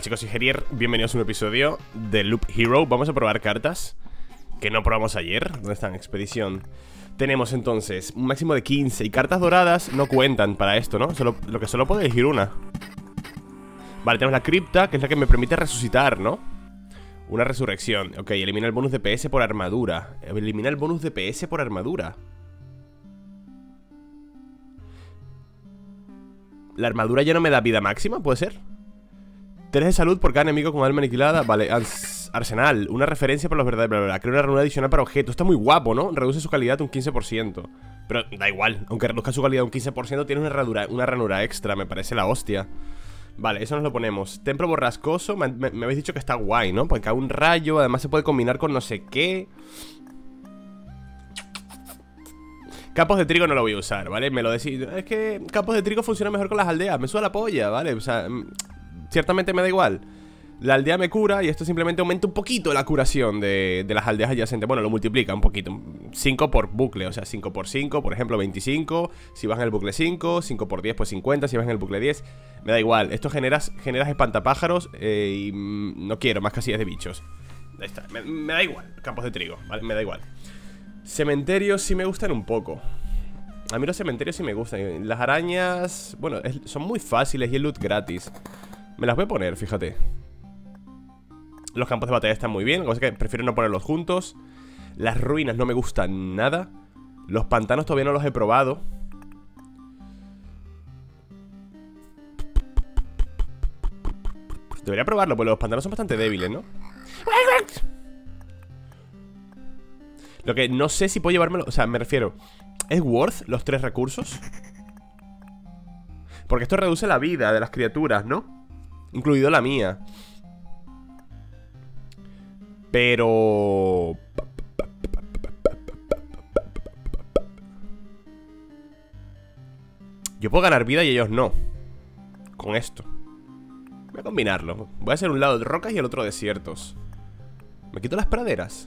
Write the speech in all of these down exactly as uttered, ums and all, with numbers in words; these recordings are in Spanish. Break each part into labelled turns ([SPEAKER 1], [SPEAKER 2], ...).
[SPEAKER 1] chicos, soy Gerier, bienvenidos a un episodio de Loop Hero. Vamos a probar cartas que no probamos ayer. ¿Dónde están? Expedición. Tenemos entonces un máximo de quince. Y cartas doradas no cuentan para esto, ¿no? Solo, lo que solo puedo elegir una. Vale, tenemos la cripta, que es la que me permite resucitar, ¿no? Una resurrección. Ok, elimina el bonus de P S por armadura. Elimina el bonus de P S por armadura. ¿La armadura ya no me da vida máxima? ¿Puede ser? tres de salud por cada enemigo con alma aniquilada. Vale, arsenal, una referencia por los verdaderos, bla, bla, bla. Crea una ranura adicional para objetos. Está muy guapo, ¿no? Reduce su calidad un quince por ciento. Pero da igual, aunque reduzca su calidad un quince por ciento, tiene una ranura, una ranura extra. Me parece la hostia. Vale, eso nos lo ponemos. Templo borrascoso, me, me, me habéis dicho que está guay, ¿no? Porque cae un rayo, además se puede combinar con no sé qué. Capos de trigo no lo voy a usar, ¿vale? Me lo decís. Es que capos de trigo funciona mejor con las aldeas. Me suda la polla, ¿vale? O sea, ciertamente me da igual. La aldea me cura y esto simplemente aumenta un poquito la curación de, de las aldeas adyacentes. Bueno, lo multiplica un poquito. cinco por bucle, o sea, cinco por cinco, por ejemplo, veinticinco. Si vas en el bucle cinco, cinco por diez, pues cincuenta. Si vas en el bucle diez, me da igual. Esto generas, generas espantapájaros eh, y mm, no quiero más casillas de bichos. Ahí está, me, me da igual. Campos de trigo, ¿vale? Me da igual. Cementerios sí me gustan un poco. A mí los cementerios sí me gustan. Las arañas, bueno, es, son muy fáciles y el loot gratis. Me las voy a poner, fíjate. Los campos de batalla están muy bien, cosa que prefiero no ponerlos juntos. Las ruinas no me gustan nada. Los pantanos todavía no los he probado. Debería probarlo, porque los pantanos son bastante débiles, ¿no? Lo que no sé si puedo llevármelo. O sea, me refiero, ¿es worth los tres recursos? Porque esto reduce la vida de las criaturas, ¿no? Incluido la mía. Pero... yo puedo ganar vida y ellos no. Con esto voy a combinarlo. Voy a hacer un lado de rocas y el otro desiertos. ¿Me quito las praderas?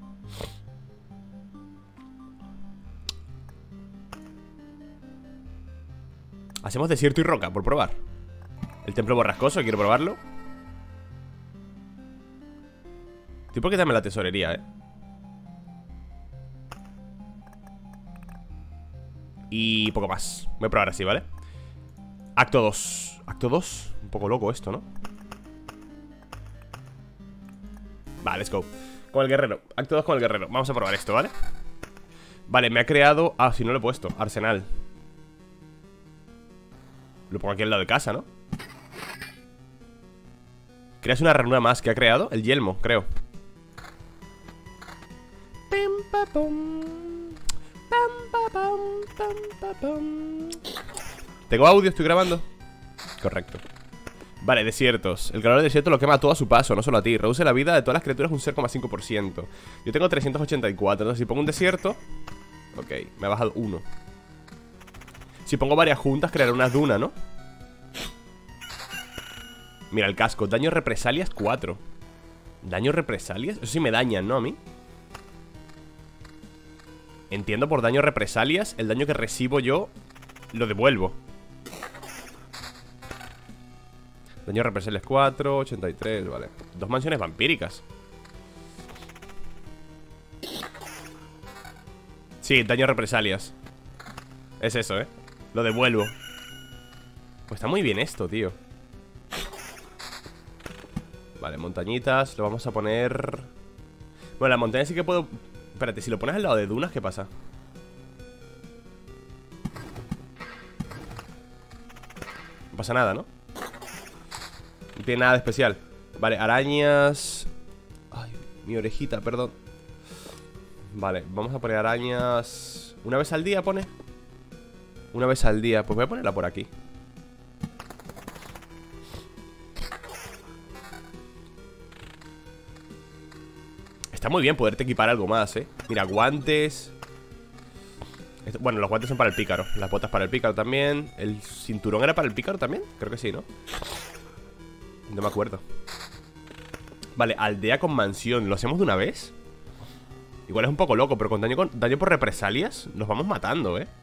[SPEAKER 1] Hacemos desierto y roca, por probar. El templo borrascoso, quiero probarlo. Tipo que dame la tesorería, eh. Y poco más. Voy a probar así, ¿vale? Acto dos. Acto dos. Un poco loco esto, ¿no? Vale, let's go. Con el guerrero. Acto dos con el guerrero. Vamos a probar esto, ¿vale? Vale, me ha creado... ah, si no lo he puesto. Arsenal. Lo pongo aquí al lado de casa, ¿no? Creas una ranura más que ha creado. El yelmo, creo. ¿Tengo audio? ¿Estoy grabando? Correcto. Vale, desiertos. El calor del desierto lo quema todo a su paso, no solo a ti. Reduce la vida de todas las criaturas un cero coma cinco por ciento. Yo tengo trescientos ochenta y cuatro. Entonces si pongo un desierto... ok, me ha bajado uno. Si pongo varias juntas crearé una duna, ¿no? Mira el casco, daño represalias cuatro. ¿Daño represalias? Eso sí me dañan, ¿no? A mí. Entiendo, por daño represalias el daño que recibo yo lo devuelvo. Daño represalias cuatro, ochenta y tres, vale. Dos mansiones vampíricas. Sí, daño represalias. Es eso, ¿eh? Lo devuelvo. Pues está muy bien esto, tío. Vale, montañitas. Lo vamos a poner... bueno, la montaña sí que puedo... espérate, si lo pones al lado de dunas, ¿qué pasa? No pasa nada, ¿no? No tiene nada de especial. Vale, arañas... ay, mi orejita, perdón. Vale, vamos a poner arañas... ¿una vez al día pone? Una vez al día, pues voy a ponerla por aquí. Está muy bien poderte equipar algo más, eh. Mira, guantes. Esto, bueno, los guantes son para el pícaro. Las botas para el pícaro también. ¿El cinturón era para el pícaro también? Creo que sí, ¿no? No me acuerdo. Vale, aldea con mansión. ¿Lo hacemos de una vez? Igual es un poco loco, pero con daño, con daño por represalias nos vamos matando, eh.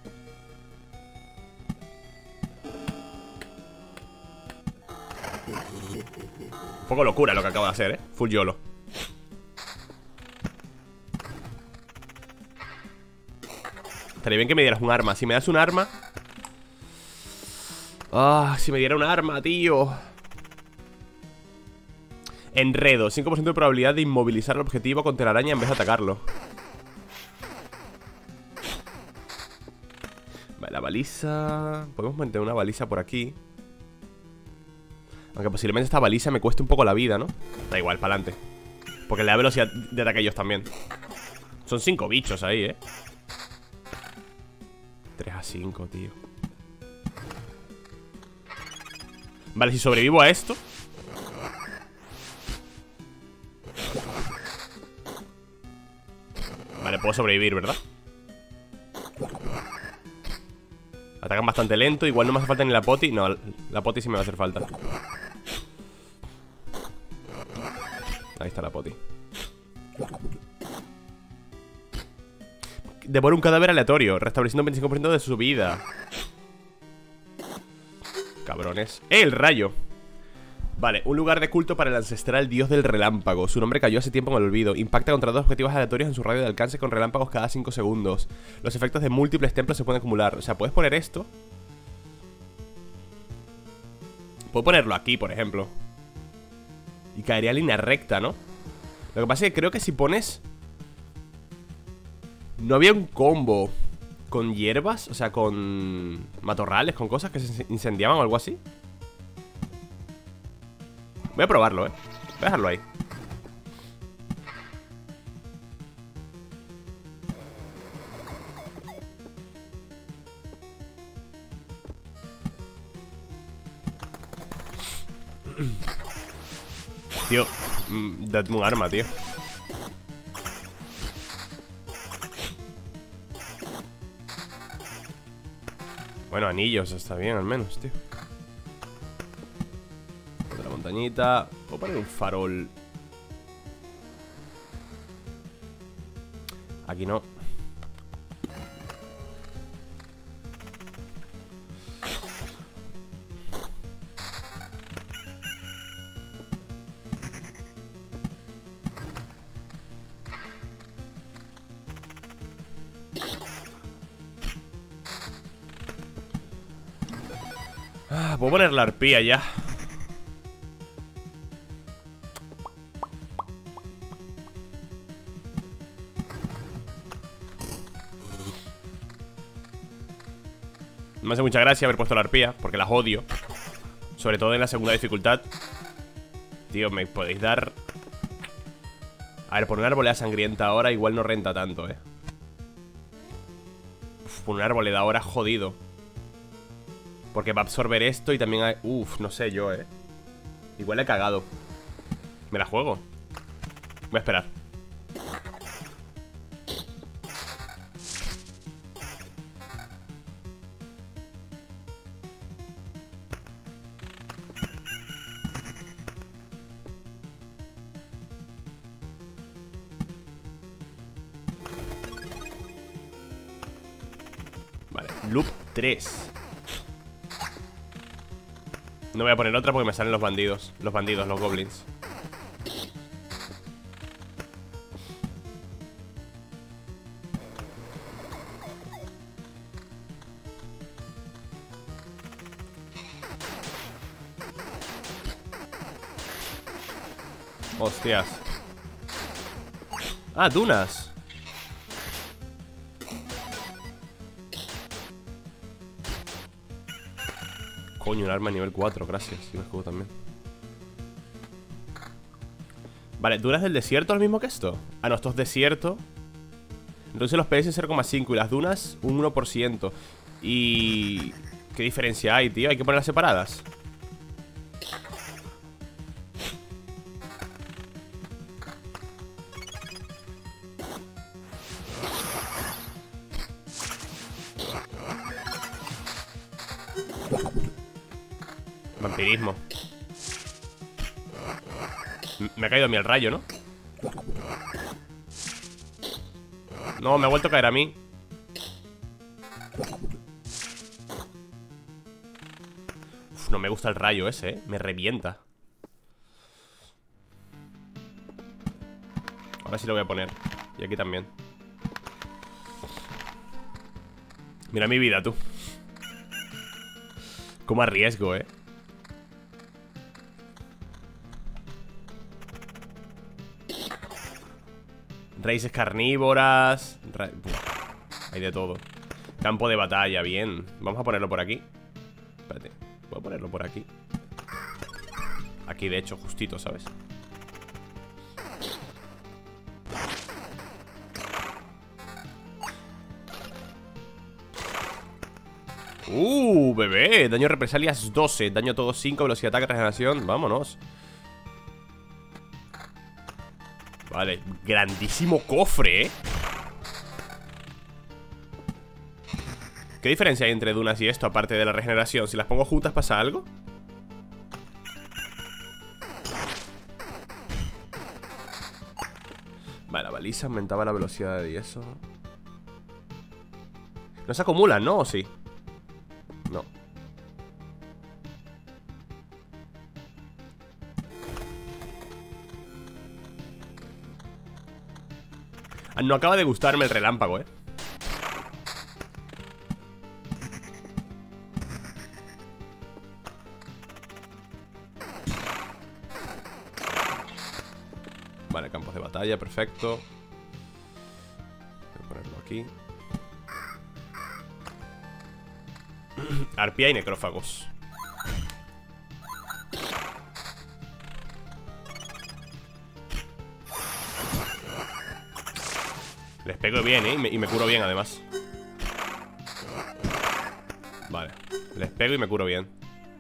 [SPEAKER 1] poco locura lo que acabo de hacer, eh. Full YOLO. Estaría bien que me dieras un arma. Si me das un arma... Ah, si me diera un arma, tío. Enredo, cinco por ciento de probabilidad de inmovilizar el objetivo con telaraña en vez de atacarlo. Vale, la baliza... Podemos meter una baliza por aquí. Aunque posiblemente esta baliza me cueste un poco la vida, ¿no? Da igual, para adelante. Porque le da velocidad de ataque a ellos también. Son cinco bichos ahí, ¿eh? tres a cinco, tío. Vale, si sobrevivo a esto... Vale, puedo sobrevivir, ¿verdad? Atacan bastante lento. Igual no me hace falta ni la poti. No, la poti sí me va a hacer falta. Ahí está la poti. Devora un cadáver aleatorio, restableciendo un veinticinco por ciento de su vida. Cabrones. ¡Eh, el rayo! Vale, un lugar de culto para el ancestral dios del relámpago. Su nombre cayó hace tiempo en el olvido. Impacta contra dos objetivos aleatorios en su radio de alcance con relámpagos cada cinco segundos. Los efectos de múltiples templos se pueden acumular. O sea, puedes poner esto. Puedo ponerlo aquí, por ejemplo. Y caería en línea recta, ¿no? Lo que pasa es que creo que si pones... No había un combo con hierbas, o sea, con matorrales, con cosas que se incendiaban o algo así. Voy a probarlo, eh. Voy a dejarlo ahí. Tío, dadme un arma, tío. Bueno, anillos, está bien al menos, tío. Otra montañita. Puedo poner un farol. Aquí no. Ah, puedo poner la arpía ya. Me hace mucha gracia haber puesto la arpía, porque las odio. Sobre todo en la segunda dificultad. Tío, me podéis dar... A ver, por una arboleda sangrienta ahora igual no renta tanto, eh. Uf, por una arboleda ahora jodido. Porque va a absorber esto y también hay... Uf, no sé yo, eh. Igual he cagado. ¿Me la juego? Voy a esperar. Vale, loop tres. No voy a poner otra porque me salen los bandidos. Los bandidos, los goblins. Hostias. Ah, dunas. Coño, un arma nivel cuatro, gracias. Y un escudo también. Vale, ¿dunas del desierto lo mismo que esto? Ah, no, esto es desierto. Entonces los P S cero coma cinco y las dunas un uno por ciento. Y... ¿qué diferencia hay, tío? Hay que ponerlas separadas. Vampirismo. Me ha caído a mí el rayo, ¿no? No, me ha vuelto a caer a mí. Uf, no me gusta el rayo ese, ¿eh? Me revienta. Ahora sí lo voy a poner. Y aquí también. Mira mi vida, tú. Cómo arriesgo, eh. Raíces carnívoras. Ra... Hay de todo. Campo de batalla, bien. Vamos a ponerlo por aquí. Espérate, voy a ponerlo por aquí. Aquí, de hecho, justito, ¿sabes? Uh, bebé. Daño represalias doce. Daño a todos cinco. Velocidad de ataque, regeneración. Vámonos. Vale, grandísimo cofre, ¿eh? ¿Qué diferencia hay entre dunas y esto, aparte de la regeneración? Si las pongo juntas, ¿pasa algo? Vale, la baliza aumentaba la velocidad de eso. No se acumulan, ¿no? ¿O sí? No. Ah, no acaba de gustarme el relámpago, ¿eh? Vale, campos de batalla, perfecto. Voy a ponerlo aquí. Arpía y necrófagos. Les pego bien, ¿eh? Y me, y me curo bien, además. Vale. Les pego y me curo bien.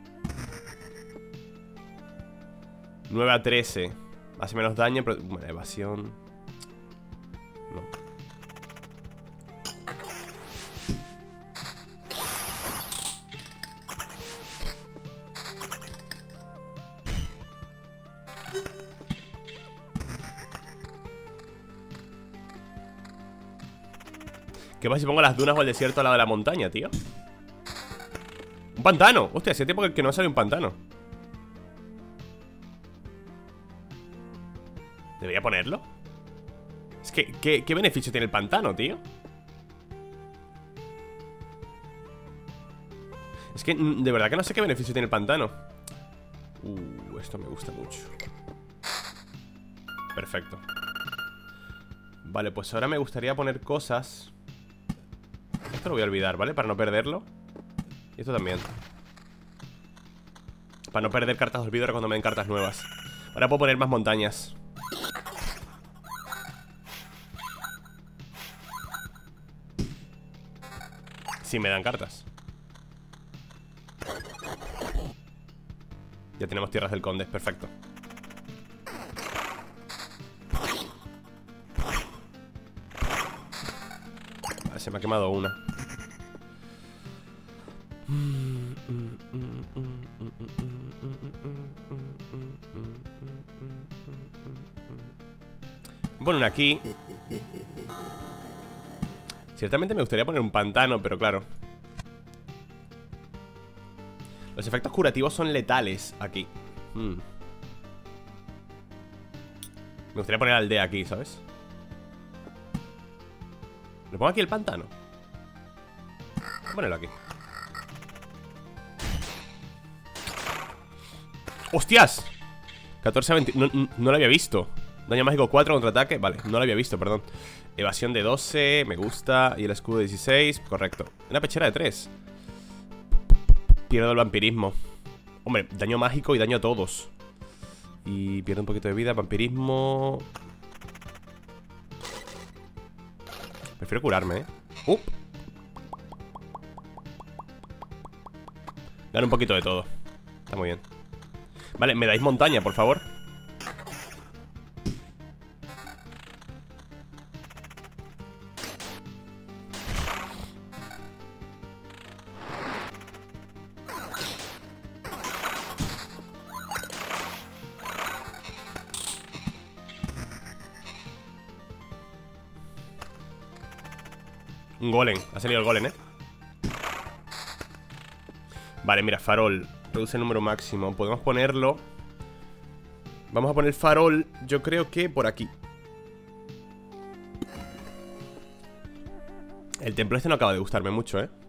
[SPEAKER 1] nueve a trece. Hace menos daño, pero... Bueno, evasión... No. ¿Qué pasa si pongo las dunas o el desierto al lado de la montaña, tío? ¡Un pantano! Hostia, hace tiempo que no sale un pantano. ¿Debería ponerlo? Es que, ¿qué, qué beneficio tiene el pantano, tío? Es que, de verdad que no sé qué beneficio tiene el pantano. Uh, esto me gusta mucho. Perfecto. Vale, pues ahora me gustaría poner cosas. Esto lo voy a olvidar, ¿vale? Para no perderlo. Y esto también. Para no perder cartas de olvido cuando me den cartas nuevas. Ahora puedo poner más montañas. Si me dan cartas. Ya tenemos tierras del conde, perfecto. Vale, se me ha quemado una. Bueno, una aquí. Ciertamente me gustaría poner un pantano, pero claro. Los efectos curativos son letales aquí. hmm. Me gustaría poner aldea aquí, ¿sabes? ¿Le pongo aquí el pantano? Voy a ponerlo aquí. ¡Hostias! catorce a veinte... No, no, no lo había visto. Daño mágico cuatro, contraataque. Vale, no lo había visto, perdón. Evasión de doce, me gusta. Y el escudo de dieciséis, correcto. Una pechera de tres. Pierdo el vampirismo. Hombre, daño mágico y daño a todos. Y pierdo un poquito de vida, vampirismo. Prefiero curarme, ¿eh? Uh. Gano un poquito de todo. Está muy bien. Vale, me dais montaña, por favor. Un golem, ha salido el golem, ¿eh? Vale, mira, farol. Reduce el número máximo, podemos ponerlo. Vamos a poner farol, yo creo que por aquí. El templo este no acaba de gustarme mucho, ¿eh?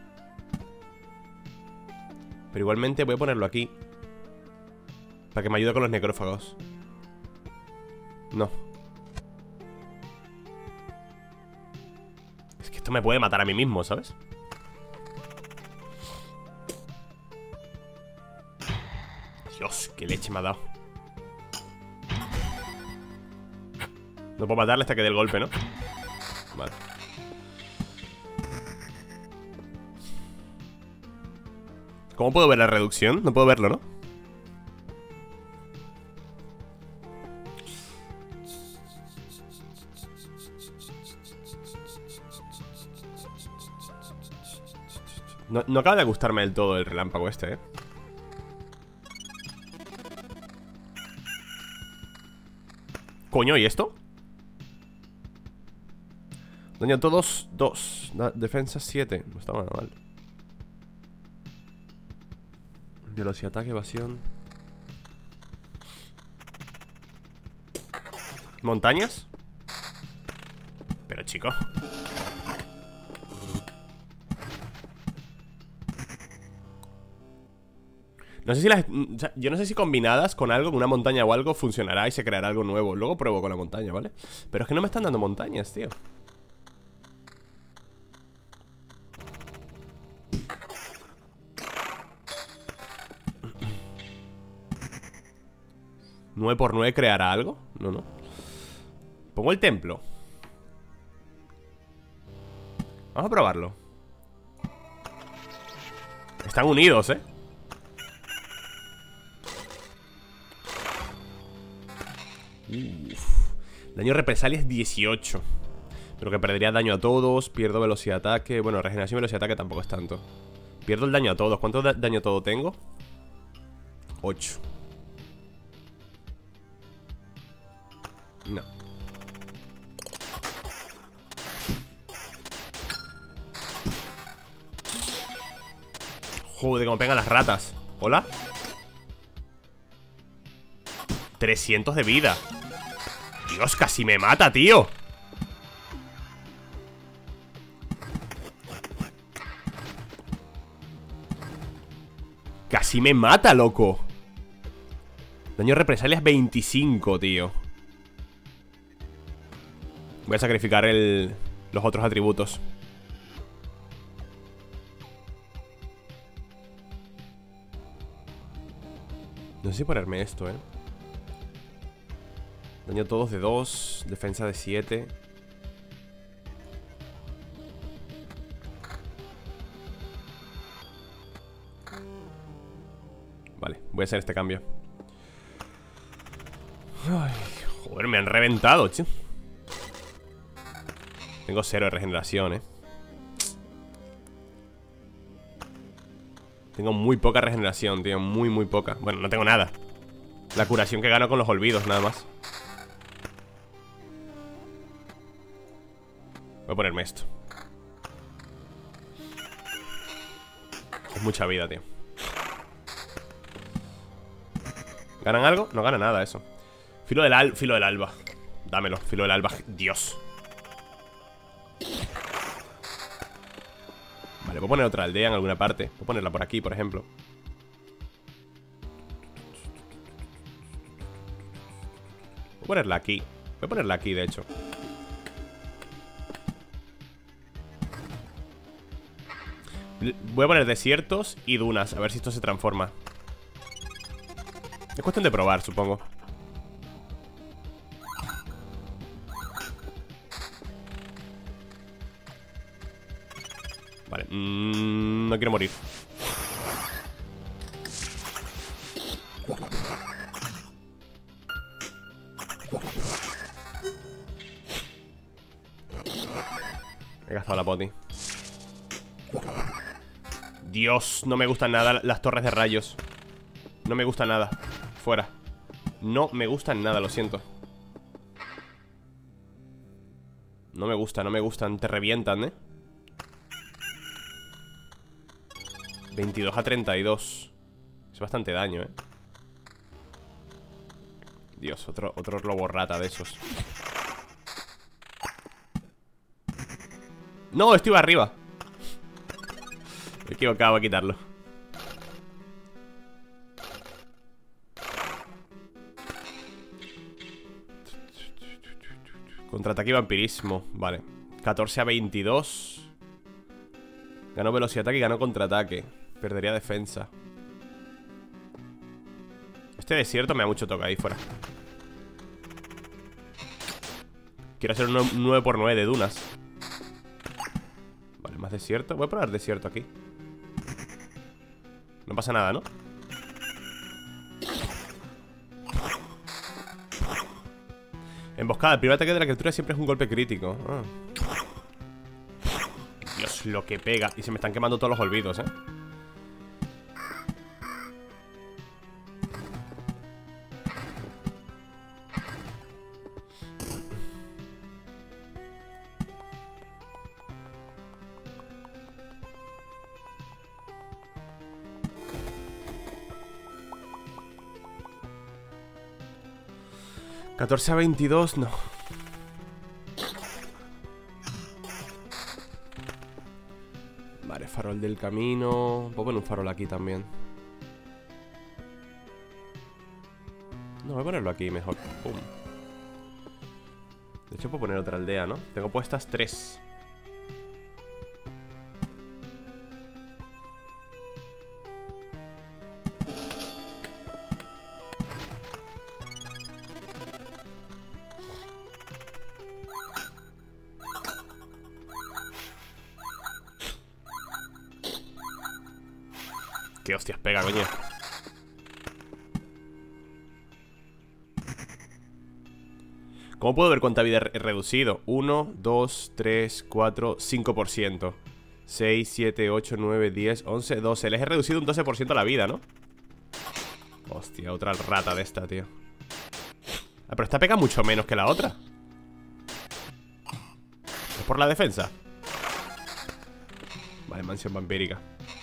[SPEAKER 1] Pero igualmente voy a ponerlo aquí para que me ayude con los necrófagos. No. Es que esto me puede matar a mí mismo, ¿sabes? Dios, qué leche me ha dado. No puedo matarle hasta que dé el golpe, ¿no? Vale. ¿Cómo puedo ver la reducción? No puedo verlo, ¿no? No, no acaba de gustarme del todo el relámpago este, ¿eh? Coño, ¿y esto? Daño a todos, dos. Defensa, siete. No está nada mal. Velocidad, ataque, evasión. ¿Montañas? Pero, chico. No sé si las... O sea, yo no sé si combinadas con algo, con una montaña o algo, funcionará y se creará algo nuevo. Luego pruebo con la montaña, ¿vale? Pero es que no me están dando montañas, tío. ¿nueve por nueve creará algo? No, no. Pongo el templo. Vamos a probarlo. Están unidos, ¿eh? Uf. Daño represalia es dieciocho. Pero que perdería daño a todos. Pierdo velocidad de ataque. Bueno, regeneración y velocidad de ataque tampoco es tanto. Pierdo el daño a todos. ¿Cuánto da daño a todo tengo? ocho. No. Joder, cómo pegan las ratas. ¿Hola? trescientos de vida. Dios, casi me mata, tío. Casi me mata, loco. Daño represalias veinticinco, tío. Voy a sacrificar el, los otros atributos. No sé si ponerme esto, eh. Daño a todos de dos. Defensa de siete. Vale, voy a hacer este cambio. Ay, joder, me han reventado, che. Tengo cero de regeneración, eh. Tengo muy poca regeneración, tío. Muy, muy poca. Bueno, no tengo nada. La curación que gano con los olvidos, nada más. Voy a ponerme esto. Es mucha vida, tío. ¿Ganan algo? No gana nada eso. Filo del, al filo del alba. Dámelo, filo del alba. Dios. Vale, voy a poner otra aldea en alguna parte. Voy a ponerla por aquí, por ejemplo. Voy a ponerla aquí. Voy a ponerla aquí, de hecho. Voy a poner desiertos y dunas. A ver si esto se transforma. Es cuestión de probar, supongo. Vale, mm, no quiero morir. He gastado la poti. Dios, no me gustan nada las torres de rayos. No me gusta nada. Fuera. No me gustan nada, lo siento. No me gusta, no me gustan. Te revientan, ¿eh? veintidós a treinta y dos. Es bastante daño, ¿eh? Dios, otro, otro lobo rata de esos. No, estoy arriba. Me he equivocado, voy a quitarlo. Contraataque y vampirismo. Vale, catorce a veintidós. Ganó velocidad ataque y ganó contraataque. Perdería defensa. Este desierto me da mucho toque ahí fuera. Quiero hacer un nueve por nueve de dunas. Vale, más desierto. Voy a probar desierto aquí. No pasa nada, ¿no? Emboscada. El primer ataque de la criatura siempre es un golpe crítico. Ah. Dios, lo que pega. Y se me están quemando todos los olvidos, ¿eh? catorce a veintidós, no. Vale, farol del camino. Voy a poner un farol aquí también. No, voy a ponerlo aquí mejor. Pum. De hecho puedo poner otra aldea, ¿no? Tengo puestas tres. ¿Qué hostias pega, coño? ¿Cómo puedo ver cuánta vida he reducido? uno, dos, tres, cuatro, cinco por ciento. seis, siete, ocho, nueve, diez, once, doce. Les he reducido un doce por ciento la vida, ¿no? Hostia, otra rata de esta, tío. Ah, pero esta pega mucho menos que la otra. ¿Es por la defensa? Vale, mansión vampírica.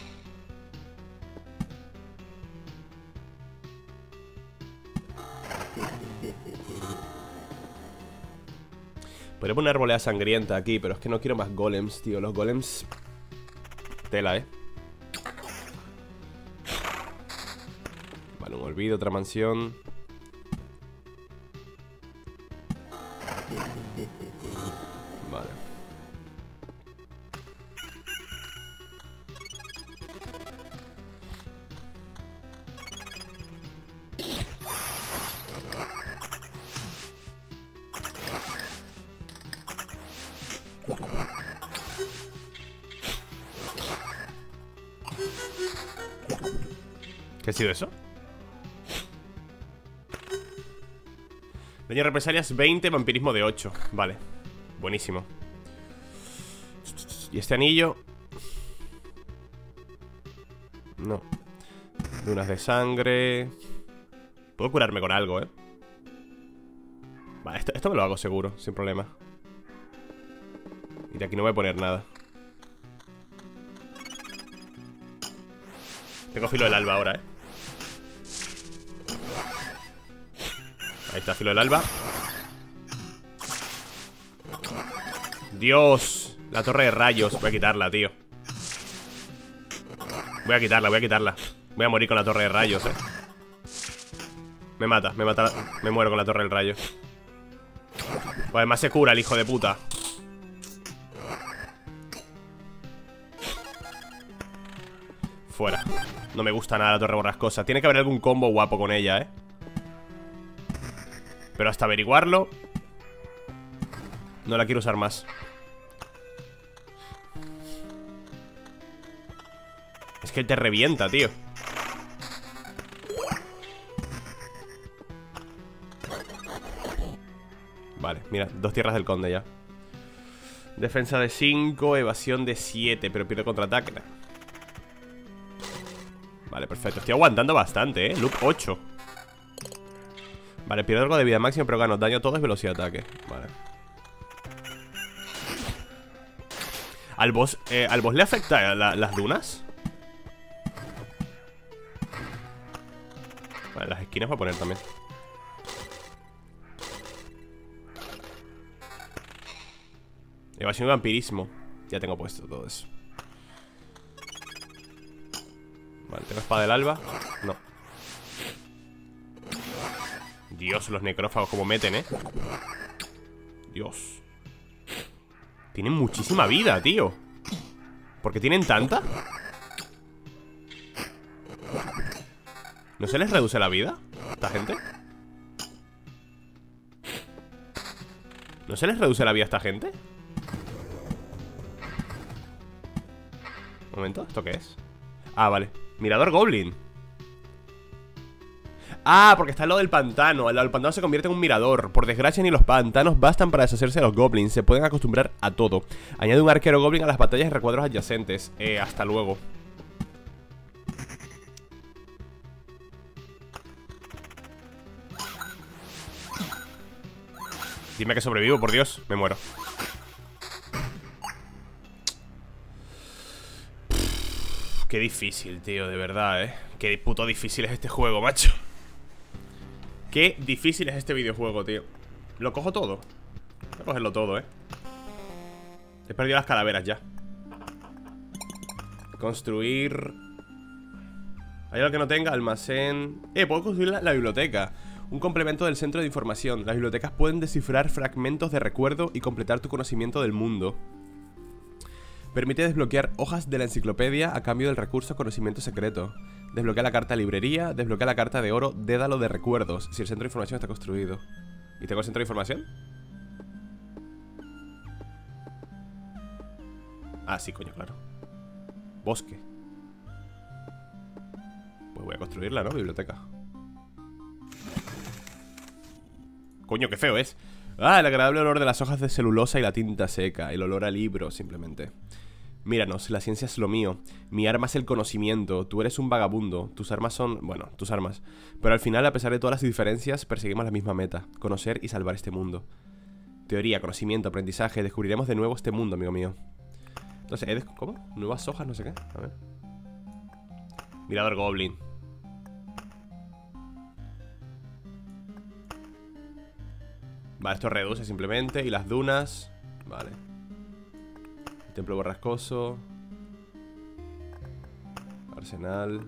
[SPEAKER 1] Podría poner arboleda sangrienta aquí, pero es que no quiero más golems, tío. Los golems... Tela, eh. Vale, un olvido, otra mansión. Vale. ¿Qué ha sido eso? Daño represalias veinte, vampirismo de ocho. Vale, buenísimo. ¿Y este anillo? No. Dunas de sangre. Puedo curarme con algo, eh. Vale, esto, esto me lo hago seguro, sin problema. Y de aquí no voy a poner nada. Tengo filo del alba ahora, eh. Ahí está, filo del alba. Dios, la torre de rayos. Voy a quitarla, tío. Voy a quitarla, voy a quitarla. Voy a morir con la torre de rayos, eh. Me mata, me mata. Me muero con la torre del rayo. Pues además se cura el hijo de puta. Fuera. No me gusta nada la torre borrascosa. Tiene que haber algún combo guapo con ella, eh. Pero hasta averiguarlo, no la quiero usar más. Es que te revienta, tío. Vale, mira, dos tierras del conde ya. Defensa de cinco, evasión de siete, pero pierdo contraataque. Vale, perfecto, estoy aguantando bastante, eh. Loop ocho. Vale, pierdo algo de vida máxima, pero gano daño todo es velocidad de ataque. Vale. ¿Al boss, eh, ¿al boss le afecta la, las dunas? Vale, las esquinas voy a poner también. Evasión y vampirismo. Ya tengo puesto todo eso. Vale, ¿tengo espada del alba? No. Dios, los necrófagos como meten, ¿eh? Dios. Tienen muchísima vida, tío. ¿Por qué tienen tanta? ¿No se les reduce la vida a esta gente? ¿No se les reduce la vida a esta gente? Un momento, ¿esto qué es? Ah, vale, mirador goblin. Ah, porque está lo del pantano. El pantano se convierte en un mirador. Por desgracia ni los pantanos bastan para deshacerse de los goblins. Se pueden acostumbrar a todo. Añade un arquero goblin a las batallas y recuadros adyacentes. Eh, hasta luego. Dime que sobrevivo, por Dios, me muero. Qué difícil, tío, de verdad, eh. Qué puto difícil es este juego, macho. Qué difícil es este videojuego, tío. Lo cojo todo. Voy a cogerlo todo, eh. He perdido las calaveras ya. Construir. ¿Hay algo que no tenga? Almacén. Eh, puedo construir la, la biblioteca. Un complemento del centro de información. Las bibliotecas pueden descifrar fragmentos de recuerdo y completar tu conocimiento del mundo. Permite desbloquear hojas de la enciclopedia a cambio del recurso conocimiento secreto. Desbloquea la carta librería. Desbloquea la carta de oro Dédalo de recuerdos si el centro de información está construido. ¿Y tengo el centro de información? Ah, sí, coño, claro. Bosque. Pues voy a construirla, ¿no? Biblioteca. Coño, qué feo es. Ah, el agradable olor de las hojas de celulosa y la tinta seca. El olor a libro, simplemente. Míranos, la ciencia es lo mío. Mi arma es el conocimiento. Tú eres un vagabundo. Tus armas son... bueno, tus armas. Pero al final, a pesar de todas las diferencias, perseguimos la misma meta. Conocer y salvar este mundo. Teoría, conocimiento, aprendizaje. Descubriremos de nuevo este mundo, amigo mío. Entonces, ¿eh? ¿Cómo? Nuevas hojas, no sé qué. A ver. Mirador goblin. Vale, esto reduce simplemente. Y las dunas. Vale. Templo borrascoso. Arsenal.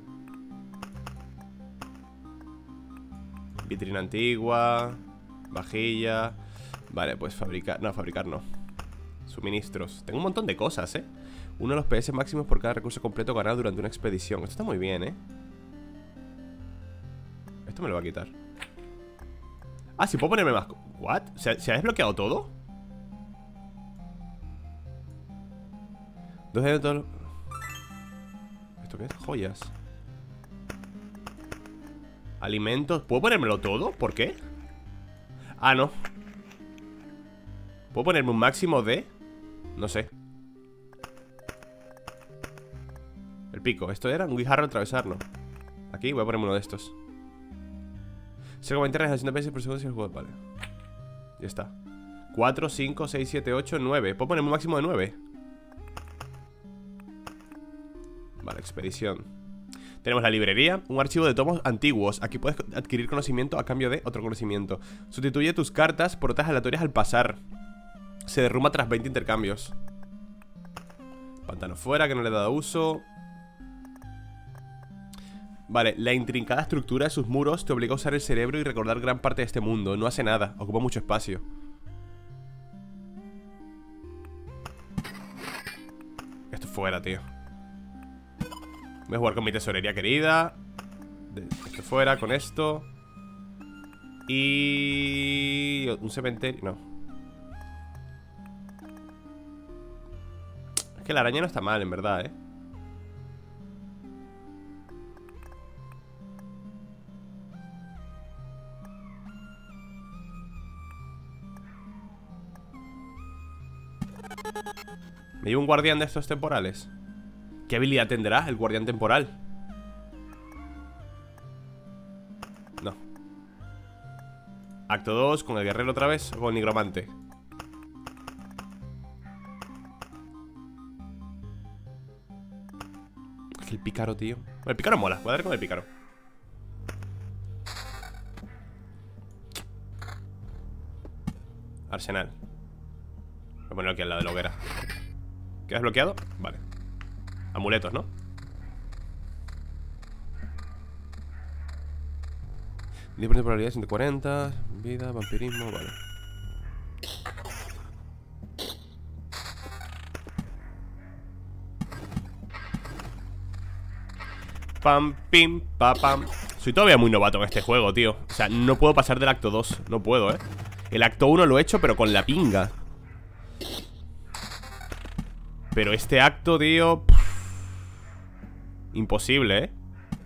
[SPEAKER 1] Vitrina antigua. Vajilla. Vale, pues fabricar. No, fabricar no. Suministros. Tengo un montón de cosas, eh. Uno de los P S máximos por cada recurso completo ganado durante una expedición. Esto está muy bien, eh. Esto me lo va a quitar. Ah, sí puedo ponerme más. ¿What? ¿Se, ¿se ha desbloqueado todo? Dos de todo. ¿Esto qué es? Joyas. Alimentos. ¿Puedo ponérmelo todo? ¿Por qué? Ah, no. ¿Puedo ponerme un máximo de...? No sé. El pico. Esto era un guijarro atravesar, ¿no? Aquí voy a ponerme uno de estos. Se comenta realización de pesos por segundo si el juego... Vale. Ya está. cuatro, cinco, seis, siete, ocho, nueve. ¿Puedo ponerme un máximo de nueve? Vale, expedición. Tenemos la librería, un archivo de tomos antiguos. Aquí puedes adquirir conocimiento a cambio de otro conocimiento. Sustituye tus cartas por otras aleatorias al pasar. Se derrumba tras veinte intercambios. Pantano fuera, que no le he dado uso. Vale, la intrincada estructura de sus muros te obliga a usar el cerebro y recordar gran parte de este mundo. No hace nada, ocupa mucho espacio. Esto fuera, tío. Voy a jugar con mi tesorería querida. Esto fuera, con esto. Y... un cementerio... no. Es que la araña no está mal, en verdad, eh. ¿Me llevo un guardián de estos temporales? ¿Qué habilidad tendrá el guardián temporal? No. Acto dos, con el guerrero otra vez o con el nigromante. Es que el pícaro, tío. El pícaro mola, voy a dar con el pícaro. Arsenal. Voy a ponerlo aquí al lado de la hoguera. ¿Quedas bloqueado? Vale. Amuletos, ¿no? diez por ciento de probabilidad, ciento cuarenta. Vida, vampirismo, vale. Pam, pim, pa, pam. Soy todavía muy novato en este juego, tío. O sea, no puedo pasar del acto dos. No puedo, ¿eh? El acto uno lo he hecho, pero con la pinga. Pero este acto, tío, pff, imposible, ¿eh?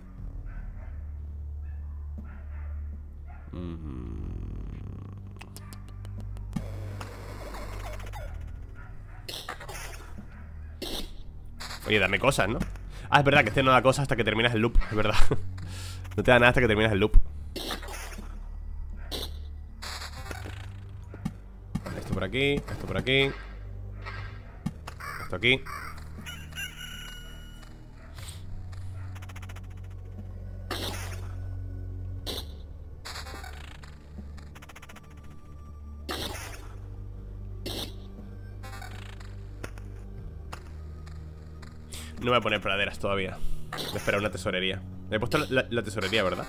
[SPEAKER 1] Oye, dame cosas, ¿no? Ah, es verdad que este no da cosas hasta que terminas el loop. Es verdad. No te da nada hasta que terminas el loop. Vale, esto por aquí, esto por aquí, esto aquí. No voy a poner praderas todavía. Me espera una tesorería. Le he puesto la, la, la tesorería, ¿verdad?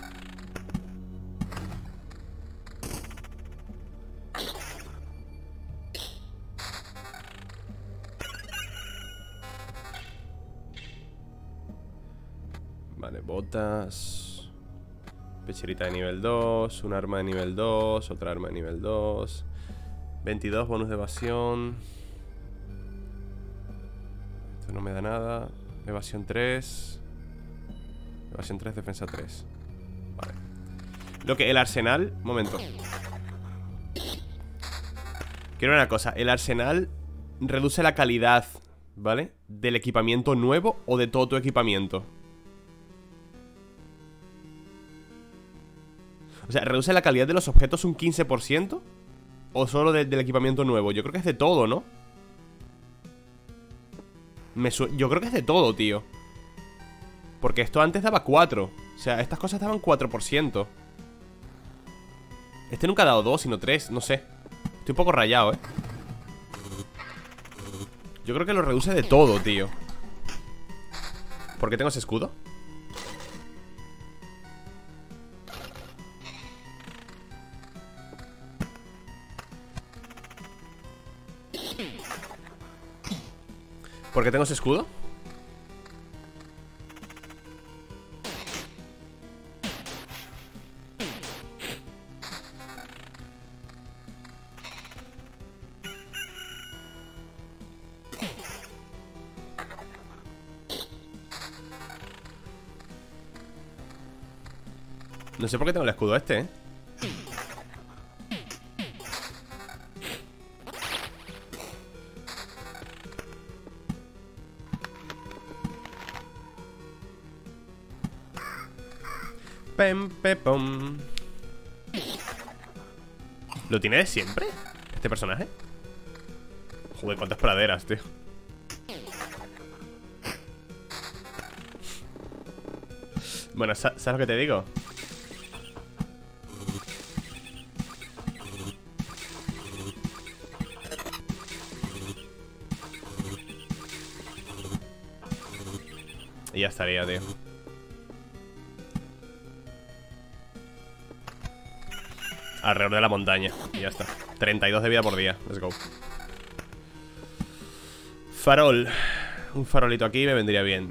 [SPEAKER 1] Vale, botas. Pecherita de nivel dos. Un arma de nivel dos. Otra arma de nivel dos. veintidós bonus de evasión. Esto no me da nada. Evasión tres. Evasión tres, defensa tres. Vale. Lo que el arsenal... Momento. Quiero una cosa. El arsenal reduce la calidad, ¿vale? Del equipamiento nuevo o de todo tu equipamiento. O sea, ¿reduce la calidad de los objetos un quince por ciento? ¿O solo de, del equipamiento nuevo? Yo creo que es de todo, ¿no? Me su Yo creo que es de todo, tío. Porque esto antes daba cuatro. O sea, estas cosas daban cuatro por ciento. Este nunca ha dado dos, sino tres, no sé. Estoy un poco rayado, ¿eh? Yo creo que lo reduce de todo, tío. ¿Por qué tengo ese escudo? ¿Por qué tengo ese escudo? No sé por qué tengo el escudo este, ¿eh? Pem, pe, pom. ¿Lo tiene de siempre? ¿Este personaje? Joder, cuántas praderas, tío. Bueno, ¿sabes lo que te digo? Y ya estaría, tío. Alrededor de la montaña. Y ya está. treinta y dos de vida por día. Let's go. Farol. Un farolito aquí me vendría bien.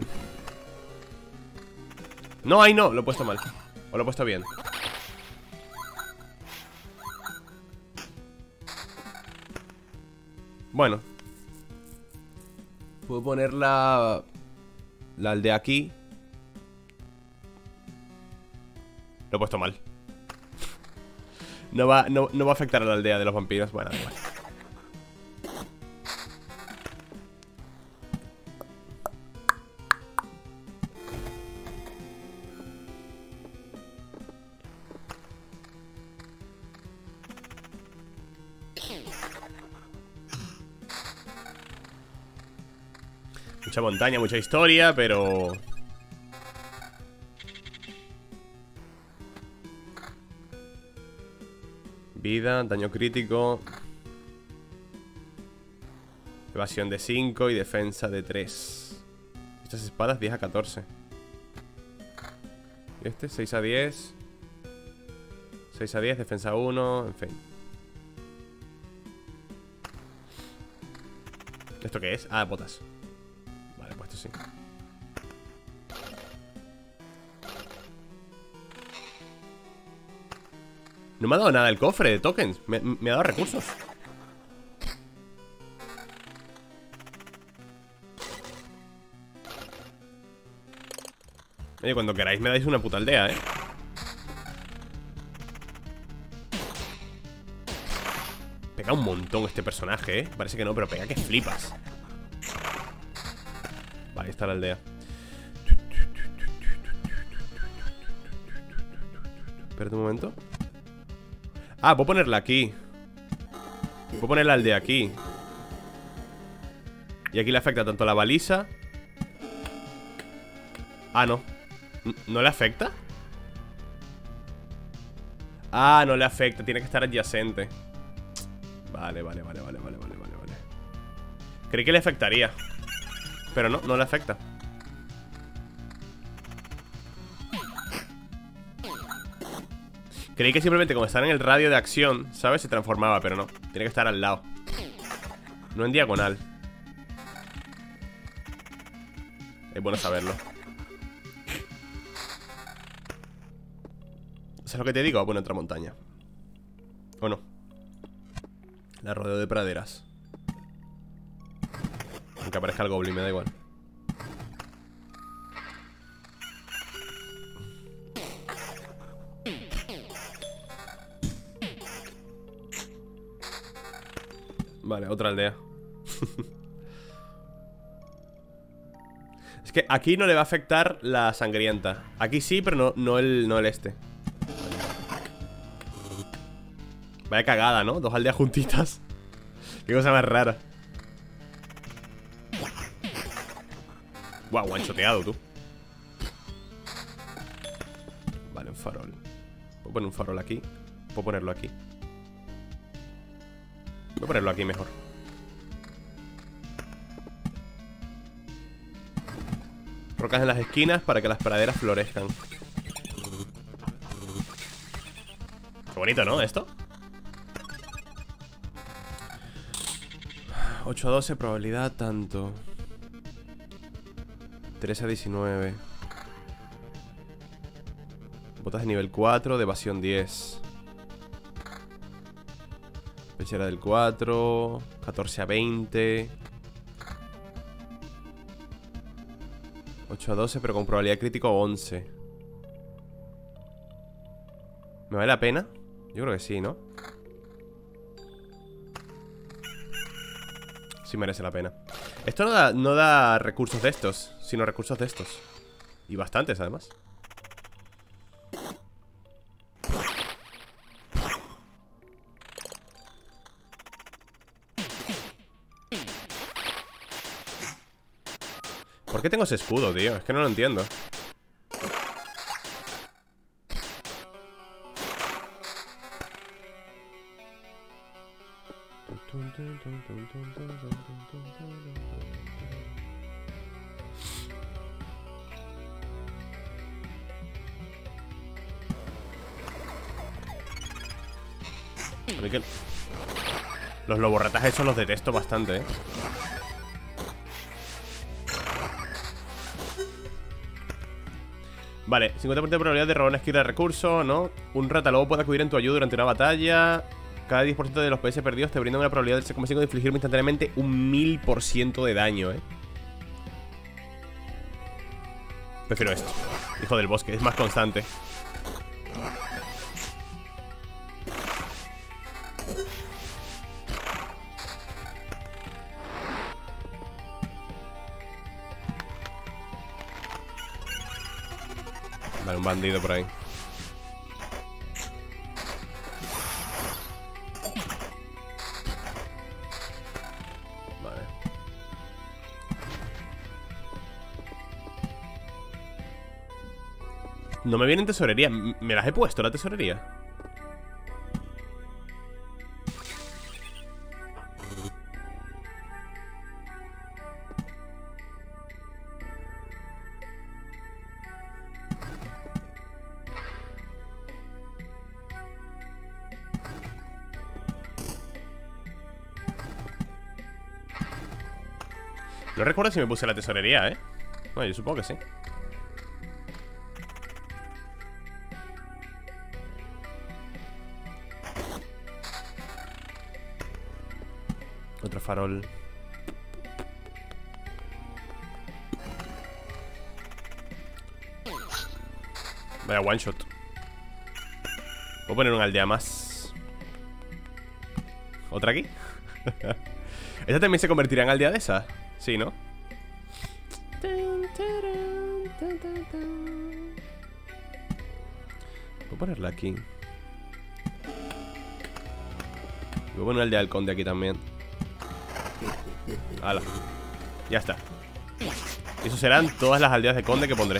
[SPEAKER 1] No, ahí no. Lo he puesto mal. O lo he puesto bien. Bueno. Puedo poner la... La aldea aquí. Lo he puesto mal. No va, no, no va a afectar a la aldea de los vampiros. Bueno, da igual. Mucha montaña, mucha historia, pero... Vida, daño crítico. Evasión de cinco y defensa de tres. Estas espadas diez a catorce. Y este seis a diez. seis a diez, defensa uno, en fin. ¿Esto qué es? Ah, botas. Vale, pues esto sí. No me ha dado nada el cofre de tokens. Me, me ha dado recursos. Oye, cuando queráis me dais una puta aldea, eh. Pega un montón este personaje, eh. Parece que no, pero pega que flipas. Vale, ahí está la aldea. Espérate un momento. Ah, puedo ponerla aquí. Puedo poner la aldea aquí. Y aquí le afecta tanto la baliza. Ah, no. ¿No le afecta? Ah, no le afecta. Tiene que estar adyacente. Vale, vale, vale, vale, vale, vale, vale, vale. Creí que le afectaría. Pero no, no le afecta. Creí que simplemente como estar en el radio de acción, ¿sabes? Se transformaba, pero no. Tiene que estar al lado. No en diagonal. Es bueno saberlo. ¿Sabes lo que te digo? Bueno, otra montaña. ¿O no? La rodeo de praderas. Aunque aparezca el goblin, me da igual. Vale, otra aldea. Es que aquí no le va a afectar la sangrienta. Aquí sí, pero no, no, el, no el este. Vaya cagada, ¿no? Dos aldeas juntitas. Qué cosa más rara. Guau, guanchoteado, tú. Vale, un farol. Puedo poner un farol aquí. Puedo ponerlo aquí. Voy a ponerlo aquí mejor. Rocas en las esquinas para que las praderas florezcan. Qué bonito, ¿no? Esto. ocho a doce, probabilidad tanto. trece a diecinueve. Botas de nivel cuatro, de evasión diez. Pechera del cuatro. catorce a veinte. ocho a doce, pero con probabilidad crítico once. ¿Me vale la pena? Yo creo que sí, ¿no? Sí merece la pena. Esto no da, no da recursos de estos, sino recursos de estos. Y bastantes, además. ¿Por qué tengo ese escudo, tío? Es que no lo entiendo. A mí que... los loborratas esos los detesto bastante, ¿eh? Vale, cincuenta por ciento de probabilidad de robar una esquina de recursos, ¿no? Un ratalobo puede acudir en tu ayuda durante una batalla. Cada diez por ciento de los P S perdidos te brinda una probabilidad del seis coma cinco de infligirme instantáneamente un mil por ciento de daño, ¿eh? Prefiero esto. Hijo del bosque, es más constante. Vale, un bandido por ahí. Vale. No me vienen tesorería. ¿Me las he puesto la tesorería? No recuerdo si me puse la tesorería, ¿eh? Bueno, yo supongo que sí. Otro farol. Vaya one shot. Voy a poner una aldea más. ¿Otra aquí? ¿Esta también se convertirá en aldea de esa? Sí, ¿no? Voy a ponerla aquí. Voy a poner una aldea del conde aquí también. Hala. Ya está. Y eso serán todas las aldeas de conde que pondré.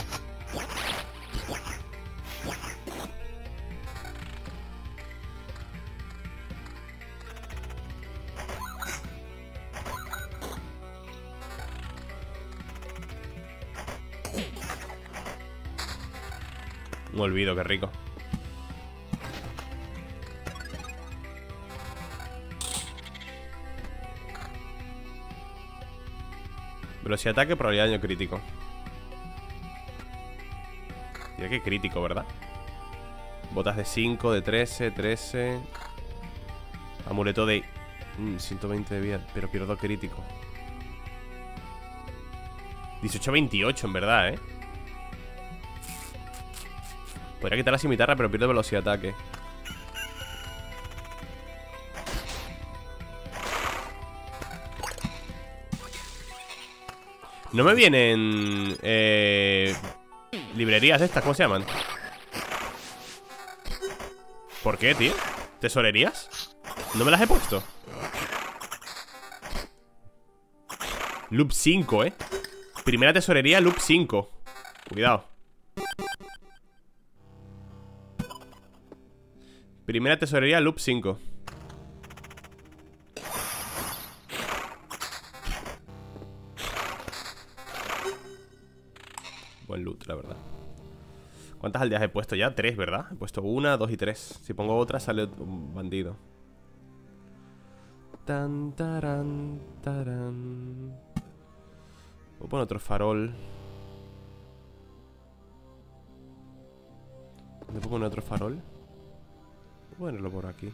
[SPEAKER 1] Me olvido, qué rico. Velocidad de ataque, probabilidad de daño crítico. Mira que crítico, ¿verdad? Botas de cinco, de trece, trece. Amuleto de mm, ciento veinte de vida, pero pierdo crítico. dieciocho veintiocho, en verdad, ¿eh? Podría quitar la cimitarra, pero pierdo velocidad de ataque. No me vienen eh, librerías estas, ¿cómo se llaman? ¿Por qué, tío? ¿Tesorerías? ¿No me las he puesto? Loop cinco, ¿eh? Primera tesorería, loop cinco. Cuidado. Primera tesorería, loop cinco. Buen loot, la verdad. ¿Cuántas aldeas he puesto ya? Tres, ¿verdad? He puesto una, dos y tres. Si pongo otra sale un bandido. Tan, taran, taran. Voy a poner otro farol. ¿Dónde puedo poner otro farol? Voy a ponerlo por aquí.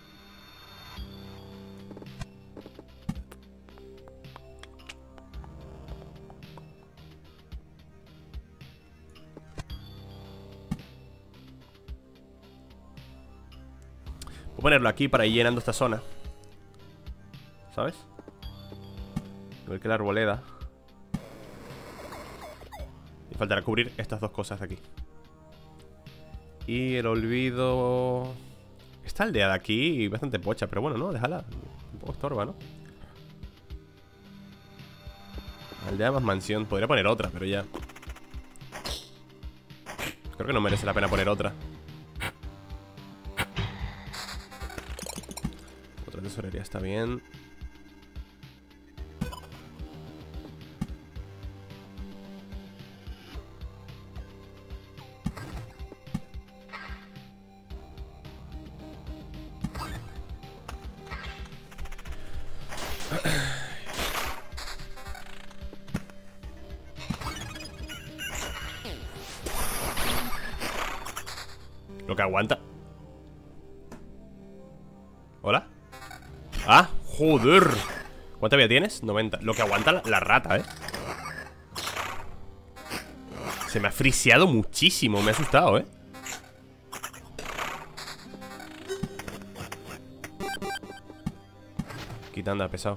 [SPEAKER 1] Voy a ponerlo aquí para ir llenando esta zona. ¿Sabes? Igual que la arboleda. Y faltará cubrir estas dos cosas de aquí. Y el olvido... Esta aldea de aquí bastante pocha, pero bueno, no, déjala. Un poco estorba, ¿no? Aldea más mansión. Podría poner otra, pero ya. Creo que no merece la pena poner otra. Otra tesorería está bien. Lo que aguanta. ¿Hola? ¡Ah! ¡Joder! ¿Cuánta vida tienes? noventa. Lo que aguanta la, la rata, ¿eh? Se me ha friseado muchísimo. Me ha asustado, ¿eh? Quita, anda, pesado.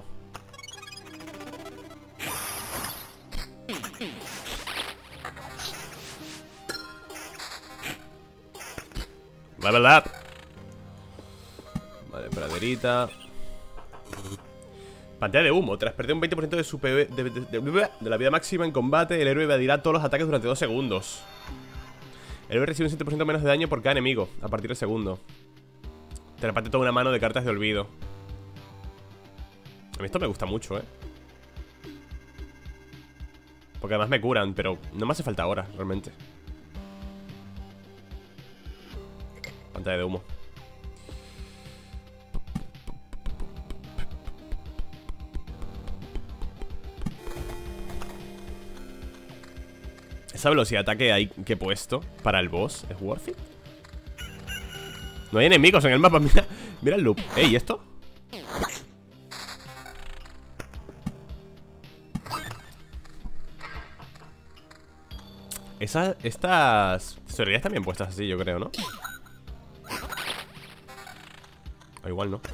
[SPEAKER 1] Level up. Vale, praderita. Pantalla de humo. Tras perder un veinte por ciento de su P V de, de, de, de, de la vida máxima en combate, el héroe evadirá todos los ataques durante dos segundos. El héroe recibe un siete por ciento menos de daño por cada enemigo a partir del segundo. Te reparte toda una mano de cartas de olvido. A mí esto me gusta mucho, eh. Porque además me curan, pero no me hace falta ahora, realmente. Pantalla de humo. Esa velocidad de ataque ahí que he puesto para el boss, ¿es worth it? No hay enemigos en el mapa, mira. Mira el loop. Ey, ¿y esto? Esas, estas tesorerías también puestas así, yo creo, ¿no? O igual no.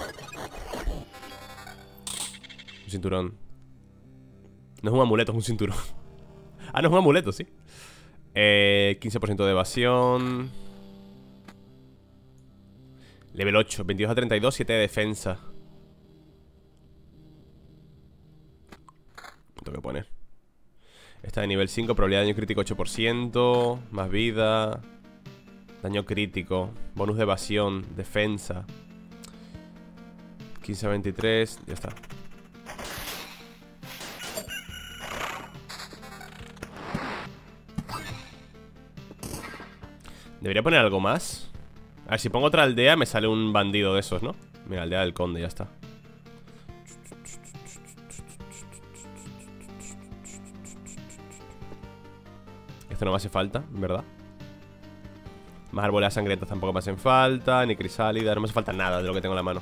[SPEAKER 1] Un cinturón. No es un amuleto, es un cinturón. Ah, no es un amuleto, sí. eh, quince por ciento de evasión. Level ocho, veintidós a treinta y dos, siete de defensa. Tengo que poner. Esta de nivel cinco, probabilidad de daño crítico ocho por ciento. Más vida. Daño crítico. Bonus de evasión. Defensa. quince a veintitrés. Ya está. Debería poner algo más. A ver, si pongo otra aldea me sale un bandido de esos, ¿no? Mira, aldea del conde, ya está. Esto no me hace falta, en verdad. Más arboledas sangrientas tampoco me hacen falta. Ni crisálida, no me hace falta nada de lo que tengo en la mano.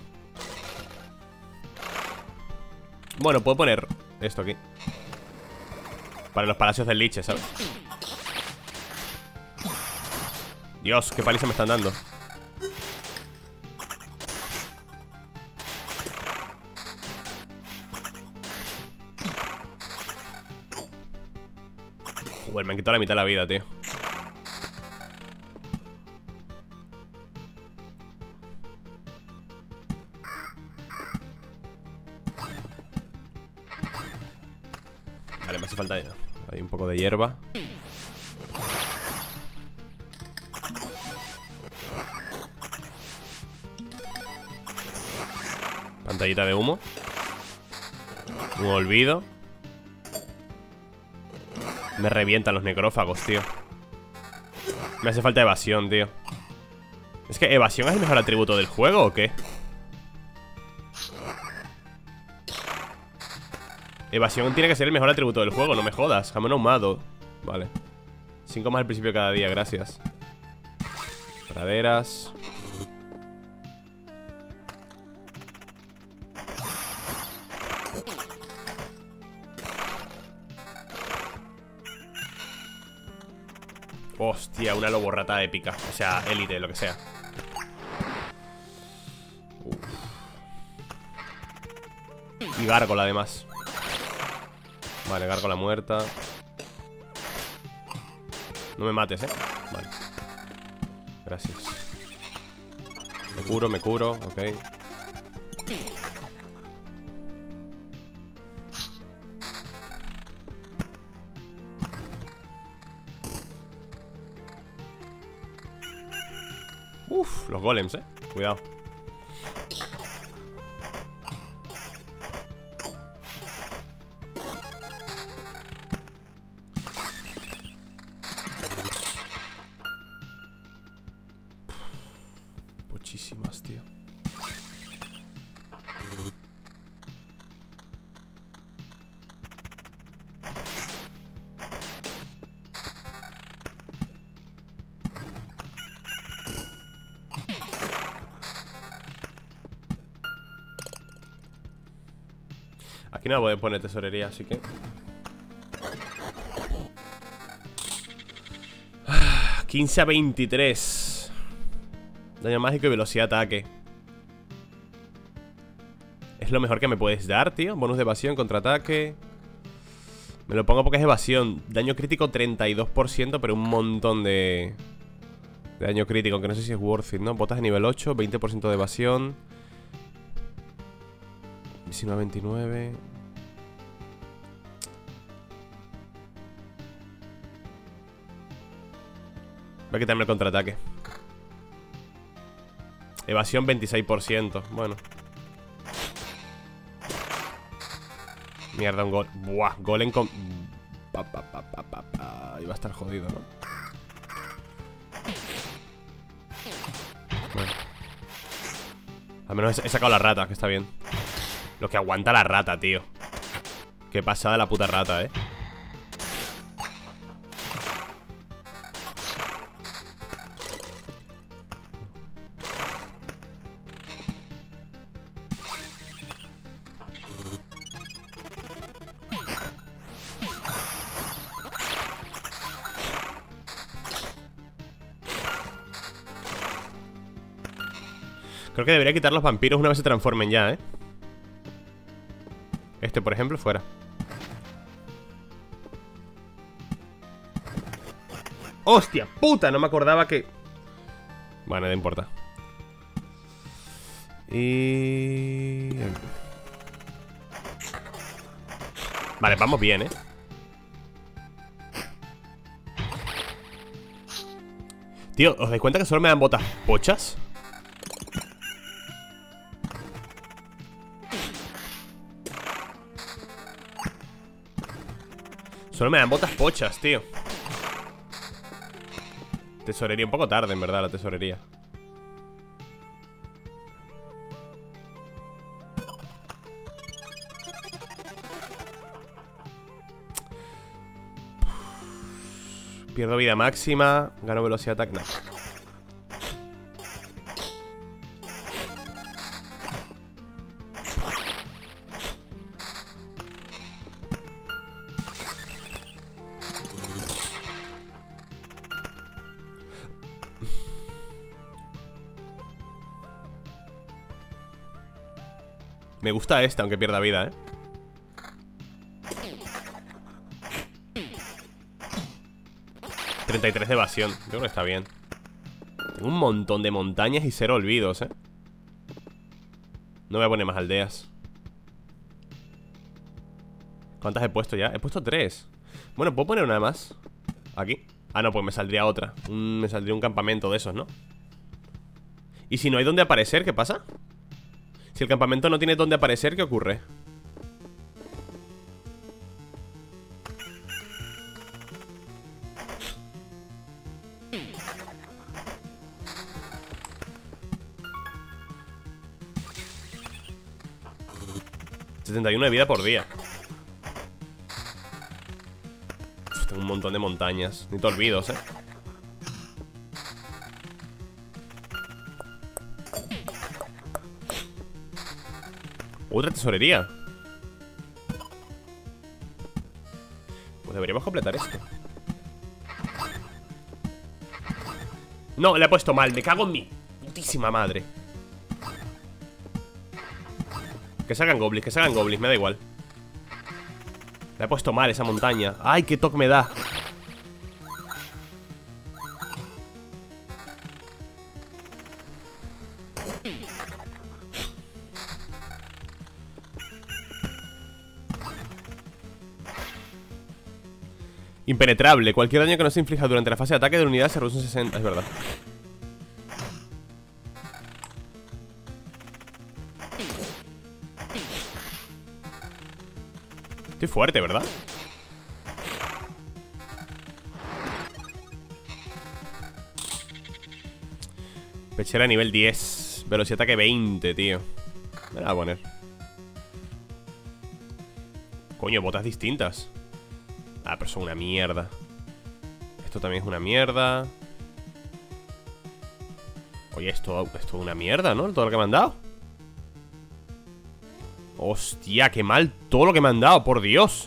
[SPEAKER 1] Bueno, puedo poner esto aquí para los palacios del liche, ¿sabes? Dios, qué paliza me están dando. Joder, me han quitado la mitad de la vida, tío. Vale, me hace falta ya. Hay un poco de hierba. Pantallita de humo. Un olvido. Me revientan los necrófagos, tío. Me hace falta evasión, tío. ¿Es que evasión es el mejor atributo del juego o qué? Evasión tiene que ser el mejor atributo del juego, no me jodas. Jamón ahumado. Vale. Cinco más al principio de cada día, gracias. Praderas. Hostia, una loborrata épica. O sea, élite, lo que sea. Uf. Y gárgola además. Vale, gárgola muerta. No me mates, eh. Vale. Gracias. Me curo, me curo, ok. Uf, los golems, eh. Cuidado. Muchísimas, tío. Aquí no voy a poner tesorería, así que... quince a veintitrés. Daño mágico y velocidad de ataque. Es lo mejor que me puedes dar, tío. Bonus de evasión, contraataque. Me lo pongo porque es evasión. Daño crítico treinta y dos por ciento, pero un montón de... de daño crítico, aunque no sé si es worth it, ¿no? Botas de nivel ocho, veinte por ciento de evasión. diecinueve a veintinueve. Voy a quitarme el contraataque. Evasión veintiséis por ciento. Bueno. Mierda, un gol. Buah, golem con... Pa, pa, pa, pa, pa, pa. Iba a estar jodido, ¿no? Bueno. Al menos he sacado la rata, que está bien. Lo que aguanta la rata, tío. Qué pasada la puta rata, eh. Creo que debería quitar los vampiros una vez se transformen ya, ¿eh? Este, por ejemplo, fuera. ¡Hostia puta! No me acordaba que... Bueno, no importa. Y... Vale, vamos bien, ¿eh? Tío, ¿os dais cuenta que solo me dan botas pochas? Solo me dan botas pochas, tío. Tesorería un poco tarde, en verdad, la tesorería. Pierdo vida máxima. Gano velocidad de ataque. No. Me gusta esta, aunque pierda vida, ¿eh? treinta y tres de evasión. Yo creo que está bien. Tengo un montón de montañas y cero olvidos, ¿eh? No voy a poner más aldeas. ¿Cuántas he puesto ya? He puesto tres. Bueno, ¿puedo poner una más? Aquí. Ah, no, pues me saldría otra. Un- me saldría un campamento de esos, ¿no? ¿Y si no hay dónde aparecer? ¿Qué pasa? Si el campamento no tiene dónde aparecer, ¿qué ocurre? setenta y uno de vida por día. Uf, tengo un montón de montañas. Ni te olvidos, eh. Otra tesorería. Pues deberíamos completar esto. No, le he puesto mal. Me cago en mi putísima madre. Que salgan goblins, que salgan goblins, me da igual. Le he puesto mal esa montaña. Ay, qué toque me da. Impenetrable. Cualquier daño que no se inflija durante la fase de ataque de la unidad se reduce un sesenta. Es verdad. Estoy fuerte, ¿verdad? Pechera nivel diez. Velocidad de ataque veinte, tío. Me la voy a poner. Coño, botas distintas. Ah, pero son una mierda. Esto también es una mierda. Oye, esto, esto es una mierda, ¿no? Todo lo que me han dado. Hostia, qué mal todo lo que me han dado, por Dios.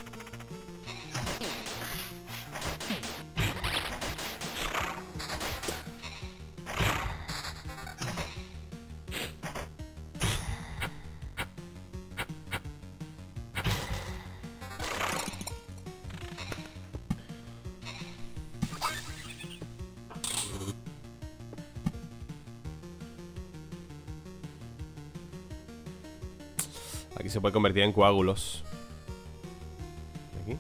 [SPEAKER 1] Aquí se puede convertir en coágulos. Aquí.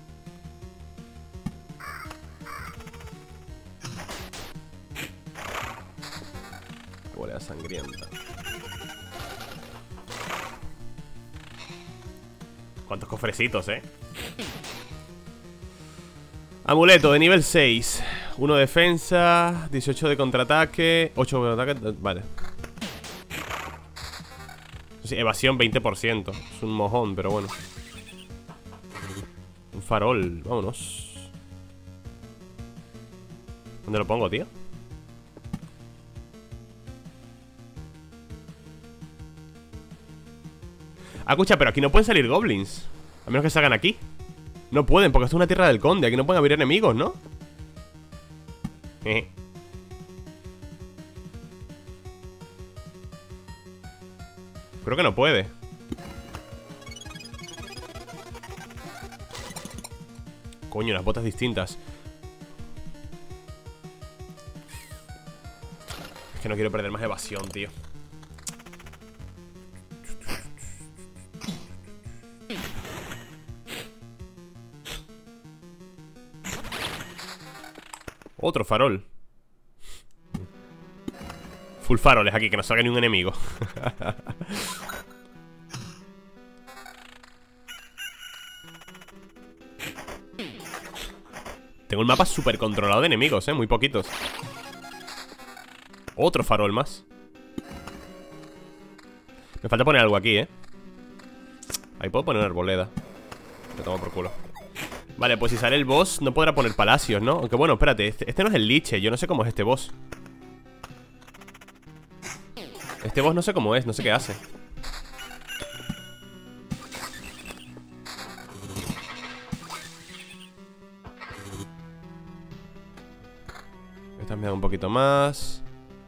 [SPEAKER 1] Huele a sangrienta. Cuántos cofrecitos, eh. Amuleto de nivel seis. uno defensa, dieciocho de contraataque, ocho de contraataque. Vale. Sí, evasión veinte por ciento. Es un mojón, pero bueno. Un farol, vámonos. ¿Dónde lo pongo, tío? Ah, escucha, pero aquí no pueden salir goblins. A menos que salgan aquí. No pueden, porque esto es una tierra del conde. Aquí no pueden haber enemigos, ¿no? Jeje. Creo que no puede. Coño, unas botas distintas. Es que no quiero perder más evasión, tío. Otro farol. Full faroles aquí, que no salga ni un enemigo. Tengo el mapa súper controlado de enemigos, eh, muy poquitos. Otro farol más. Me falta poner algo aquí, eh. Ahí puedo poner una arboleda. Me tomo por culo. Vale, pues si sale el boss no podrá poner palacios, ¿no? Aunque bueno, espérate, este, este no es el liche. Yo no sé cómo es este boss. Este boss no sé cómo es, no sé qué hace. Esta me da un poquito más.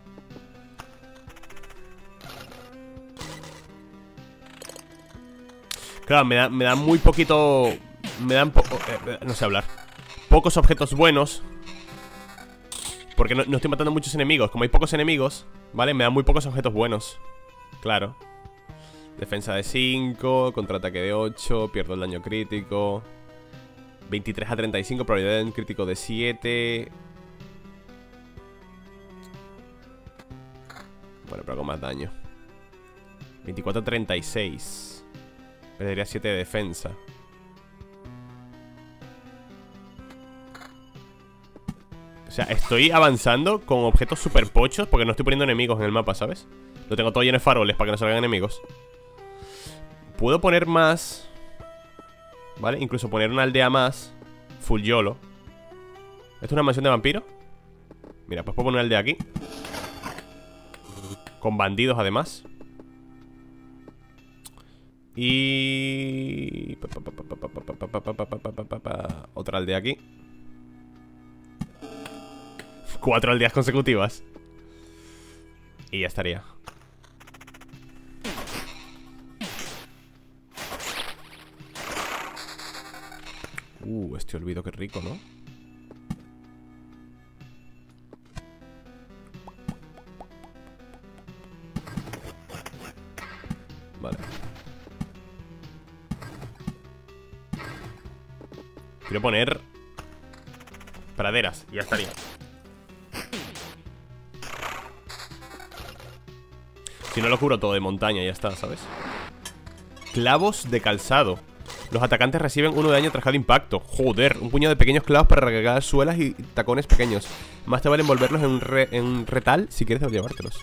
[SPEAKER 1] Claro, me da, me da muy poquito. Me dan poco, eh, no sé hablar. Pocos objetos buenos. Porque no, no estoy matando muchos enemigos. Como hay pocos enemigos, ¿vale? Me dan muy pocos objetos buenos. Claro. Defensa de cinco, contraataque de ocho, pierdo el daño crítico. veintitrés a treinta y cinco, probabilidad de crítico de siete. Bueno, pero con más daño. veinticuatro a treinta y seis. Perdería siete de defensa. O sea, estoy avanzando con objetos super pochos porque no estoy poniendo enemigos en el mapa, ¿sabes? Lo tengo todo lleno de faroles para que no salgan enemigos. Puedo poner más, ¿vale? Incluso poner una aldea más. Full YOLO. ¿Esto es una mansión de vampiro? Mira, pues puedo poner una aldea aquí. Con bandidos además. Y... otra aldea aquí. Cuatro aldeas consecutivas. Y ya estaría. Uh, este olvido, qué rico, ¿no? Vale. Quiero poner praderas y ya estaría. Si no lo cubro todo de montaña, ya está, ¿sabes? Clavos de calzado. Los atacantes reciben uno de daño tras cada impacto. Joder, un puñado de pequeños clavos para recargar suelas y tacones pequeños. Más te vale envolverlos en un, re, en un retal. Si quieres, llevártelos.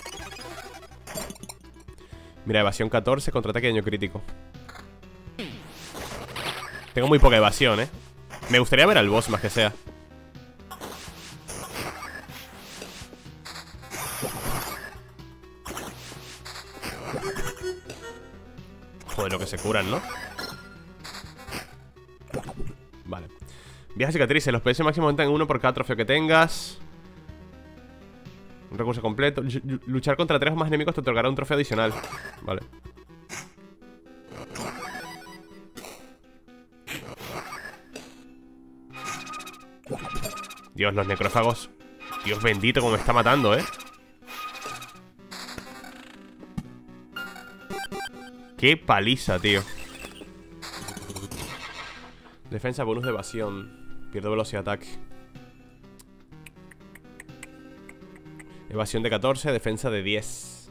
[SPEAKER 1] Mira, evasión catorce, contraataque y daño crítico. Tengo muy poca evasión, eh. Me gustaría ver al boss más que sea. Joder, lo que se curan, ¿no? Vale. Viejas cicatrices. Los P S máximos aumentan en uno por cada trofeo que tengas. Un recurso completo. Luchar contra tres o más enemigos te otorgará un trofeo adicional. Vale. Dios, los necrófagos. Dios bendito, como me está matando, ¿eh? Qué paliza, tío. Defensa, bonus de evasión. Pierdo velocidad de ataque. Evasión de catorce, defensa de diez.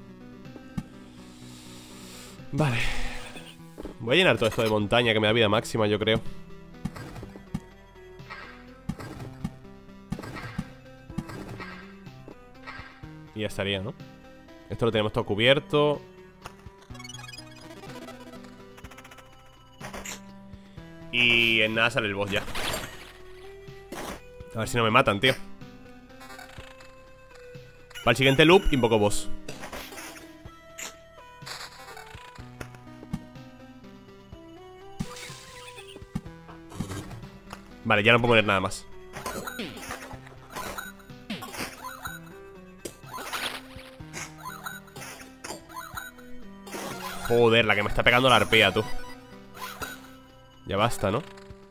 [SPEAKER 1] Vale. Voy a llenar todo esto de montaña, que me da vida máxima, yo creo. Y ya estaría, ¿no? Esto lo tenemos todo cubierto. Y en nada sale el boss ya. A ver si no me matan, tío. Para el siguiente loop, invoco boss. Vale, ya no puedo poner nada más. Joder, la que me está pegando la arpea, tú. Ya basta, ¿no?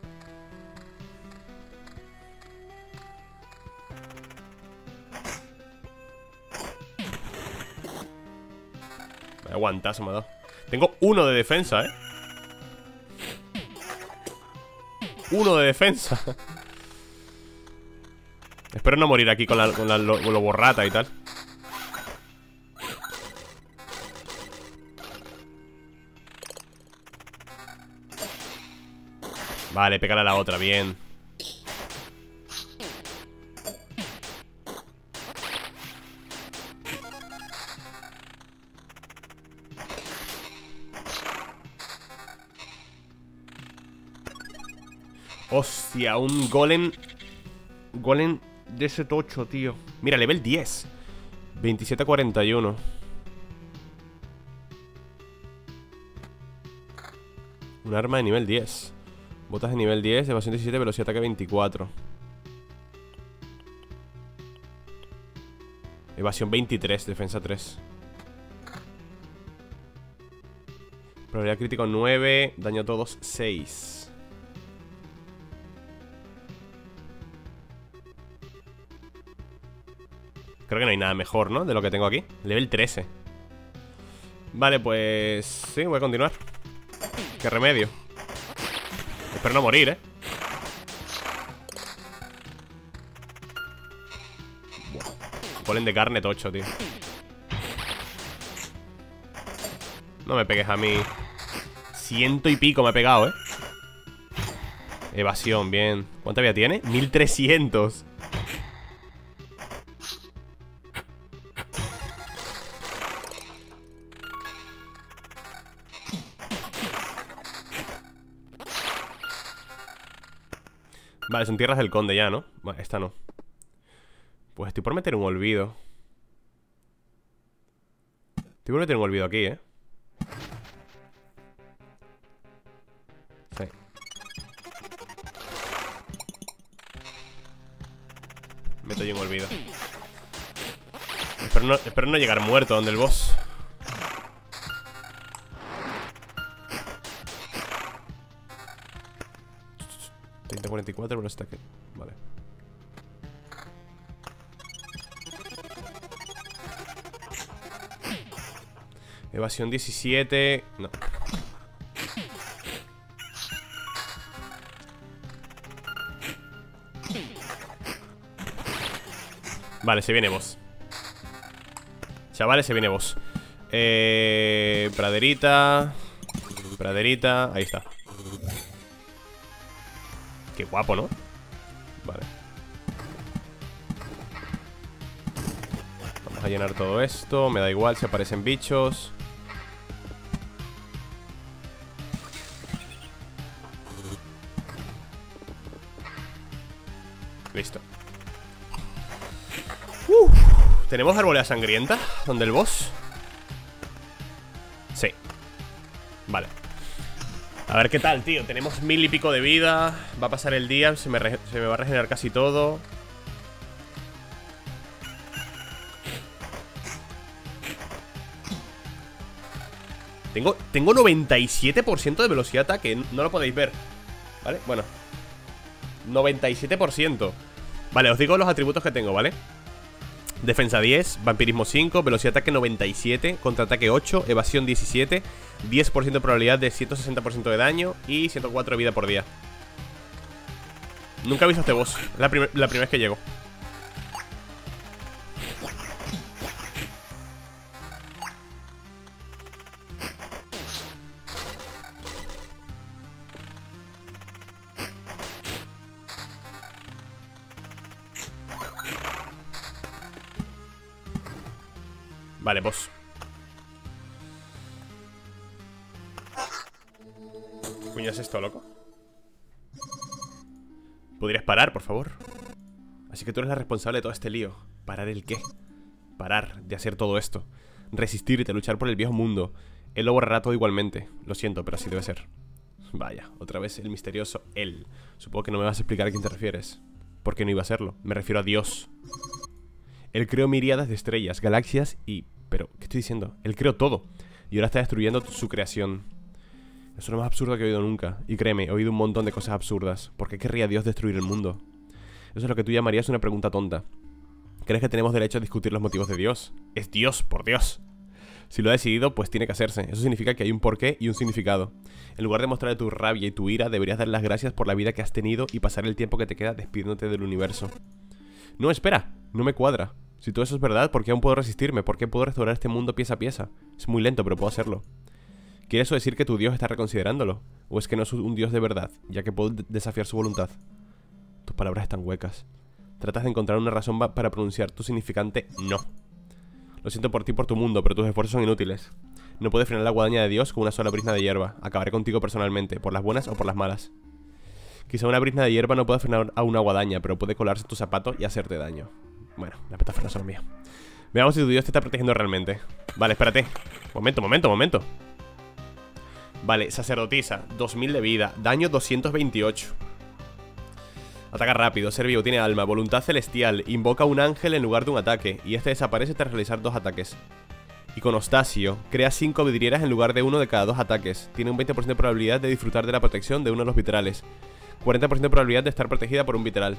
[SPEAKER 1] Vaya guantazo me ha dado. Tengo uno de defensa, ¿eh? Uno de defensa. Espero no morir aquí con la, con la lo, con lo borrata y tal. Vale, pégale a la otra, bien. Hostia, un golem. Golem de ese tocho, tío. Mira, level diez. veintisiete a cuarenta y uno. Un arma de nivel diez. Botas de nivel diez, evasión diecisiete, velocidad de ataque veinticuatro. Evasión veintitrés, defensa tres. Probabilidad crítico nueve, daño a todos seis. Creo que no hay nada mejor, ¿no? De lo que tengo aquí. Level trece. Vale, pues... sí, voy a continuar. Qué remedio. Espero no morir, ¿eh? Golem de carne tocho, tío. No me pegues a mí. Ciento y pico me he pegado, ¿eh? Evasión, bien. ¿Cuánta vida tiene? mil trescientos. Vale, son tierras del conde ya, ¿no? Vale, esta no. Pues estoy por meter un olvido. Estoy por meter un olvido aquí, ¿eh? Sí. Meto yo un olvido. Espero no, espero no llegar muerto donde el boss. treinta cuarenta y cuatro, pero está aquí. Vale. Evasión diecisiete. No. Vale, se viene boss. Chavales, se viene boss. Eh, praderita. Praderita. Ahí está. Qué guapo, ¿no? Vale. Vamos a llenar todo esto. Me da igual si aparecen bichos. Listo. Uf. ¿Tenemos arboleda sangrienta? ¿Dónde el boss? Sí. Vale. A ver qué tal, tío. Tenemos mil y pico de vida. Va a pasar el día, se me, se me va a regenerar casi todo. Tengo, tengo noventa y siete por ciento de velocidad de ataque. No lo podéis ver, ¿vale? Bueno, noventa y siete por ciento. Vale, os digo los atributos que tengo, ¿vale? Defensa diez, vampirismo cinco, velocidad de ataque noventa y siete, contraataque ocho, evasión diecisiete, diez por ciento de probabilidad de ciento sesenta por ciento de daño y ciento cuatro de vida por día. Nunca he visto a este boss, es la, prim la primera vez que llego. Vale, boss. ¿Qué coño es esto, loco? ¿Podrías parar, por favor? Así que tú eres la responsable de todo este lío. ¿Parar el qué? Parar de hacer todo esto. Resistirte, luchar por el viejo mundo. Él lo borrará todo igualmente. Lo siento, pero así debe ser. Vaya, otra vez el misterioso él. Supongo que no me vas a explicar a quién te refieres. ¿Por qué no iba a serlo? Me refiero a Dios. Él creó miríadas de estrellas, galaxias y... Pero, ¿qué estoy diciendo? Él creó todo. y ahora está destruyendo su creación. Eso es lo más absurdo que he oído nunca. Y créeme, he oído un montón de cosas absurdas. ¿Por qué querría Dios destruir el mundo? Eso es lo que tú llamarías una pregunta tonta. ¿Crees que tenemos derecho a discutir los motivos de Dios? Es Dios, por Dios. Si lo ha decidido, pues tiene que hacerse. Eso significa que hay un porqué y un significado. En lugar de mostrar tu rabia y tu ira, deberías dar las gracias por la vida que has tenido y pasar el tiempo que te queda despidiéndote del universo. No, espera, no me cuadra. Si todo eso es verdad, ¿por qué aún puedo resistirme? ¿Por qué puedo restaurar este mundo pieza a pieza? Es muy lento, pero puedo hacerlo. ¿Quiere eso decir que tu Dios está reconsiderándolo? ¿O es que no es un Dios de verdad, ya que puedo desafiar su voluntad? Tus palabras están huecas. Tratas de encontrar una razón para pronunciar tu significante no. Lo siento por ti y por tu mundo, pero tus esfuerzos son inútiles. No puedes frenar la guadaña de Dios con una sola brizna de hierba. Acabaré contigo personalmente, por las buenas o por las malas. Quizá una brizna de hierba no pueda frenar a una guadaña, pero puede colarse en tu zapato y hacerte daño. Bueno, las metáforas son mías. Veamos si tu Dios te está protegiendo realmente. Vale, espérate. Momento, momento, momento. Vale, sacerdotisa, dos mil de vida, daño doscientos veintiocho. Ataca rápido, ser vivo, tiene alma, voluntad celestial. Invoca un ángel en lugar de un ataque, y este desaparece tras realizar dos ataques. Iconostasio, crea cinco vidrieras en lugar de uno de cada dos ataques. Tiene un veinte por ciento de probabilidad de disfrutar de la protección de uno de los vitrales, cuarenta por ciento de probabilidad de estar protegida por un vitral.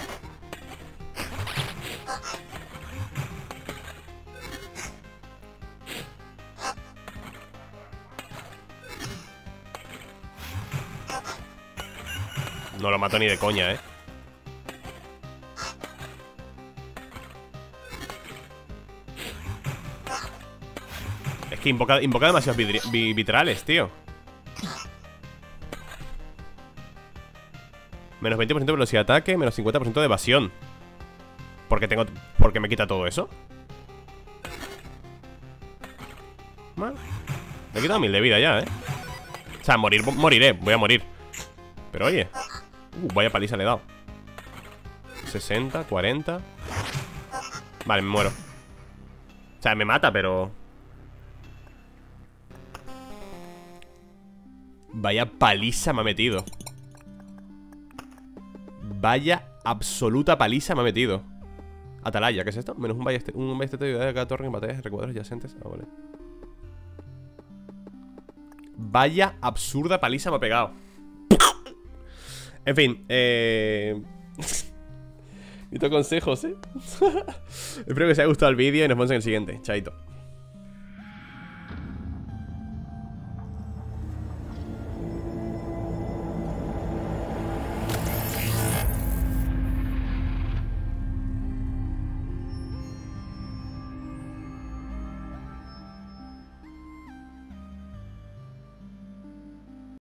[SPEAKER 1] No lo mato ni de coña, eh. Es que invoca, invoca demasiados vi vitrales, tío. Menos veinte por ciento de velocidad de ataque, menos cincuenta por ciento de evasión. ¿Por qué tengo, por qué me quita todo eso? Bueno, me he quitado mil de vida ya, eh. O sea, morir, moriré, voy a morir. Pero oye, uh, vaya paliza le he dado. sesenta, cuarenta. Vale, me muero. O sea, me mata, pero... Vaya paliza me ha metido. Vaya absoluta paliza me ha metido. Atalaya, ¿qué es esto? Menos un balleste, un balleste de ayuda de cada torre en batallas de recuadros adyacentes. Ah, vale. Vaya absurda paliza me ha pegado. En fin, eh... necesito consejos, ¿eh? Espero que os haya gustado el vídeo y nos vemos en el siguiente. Chaito.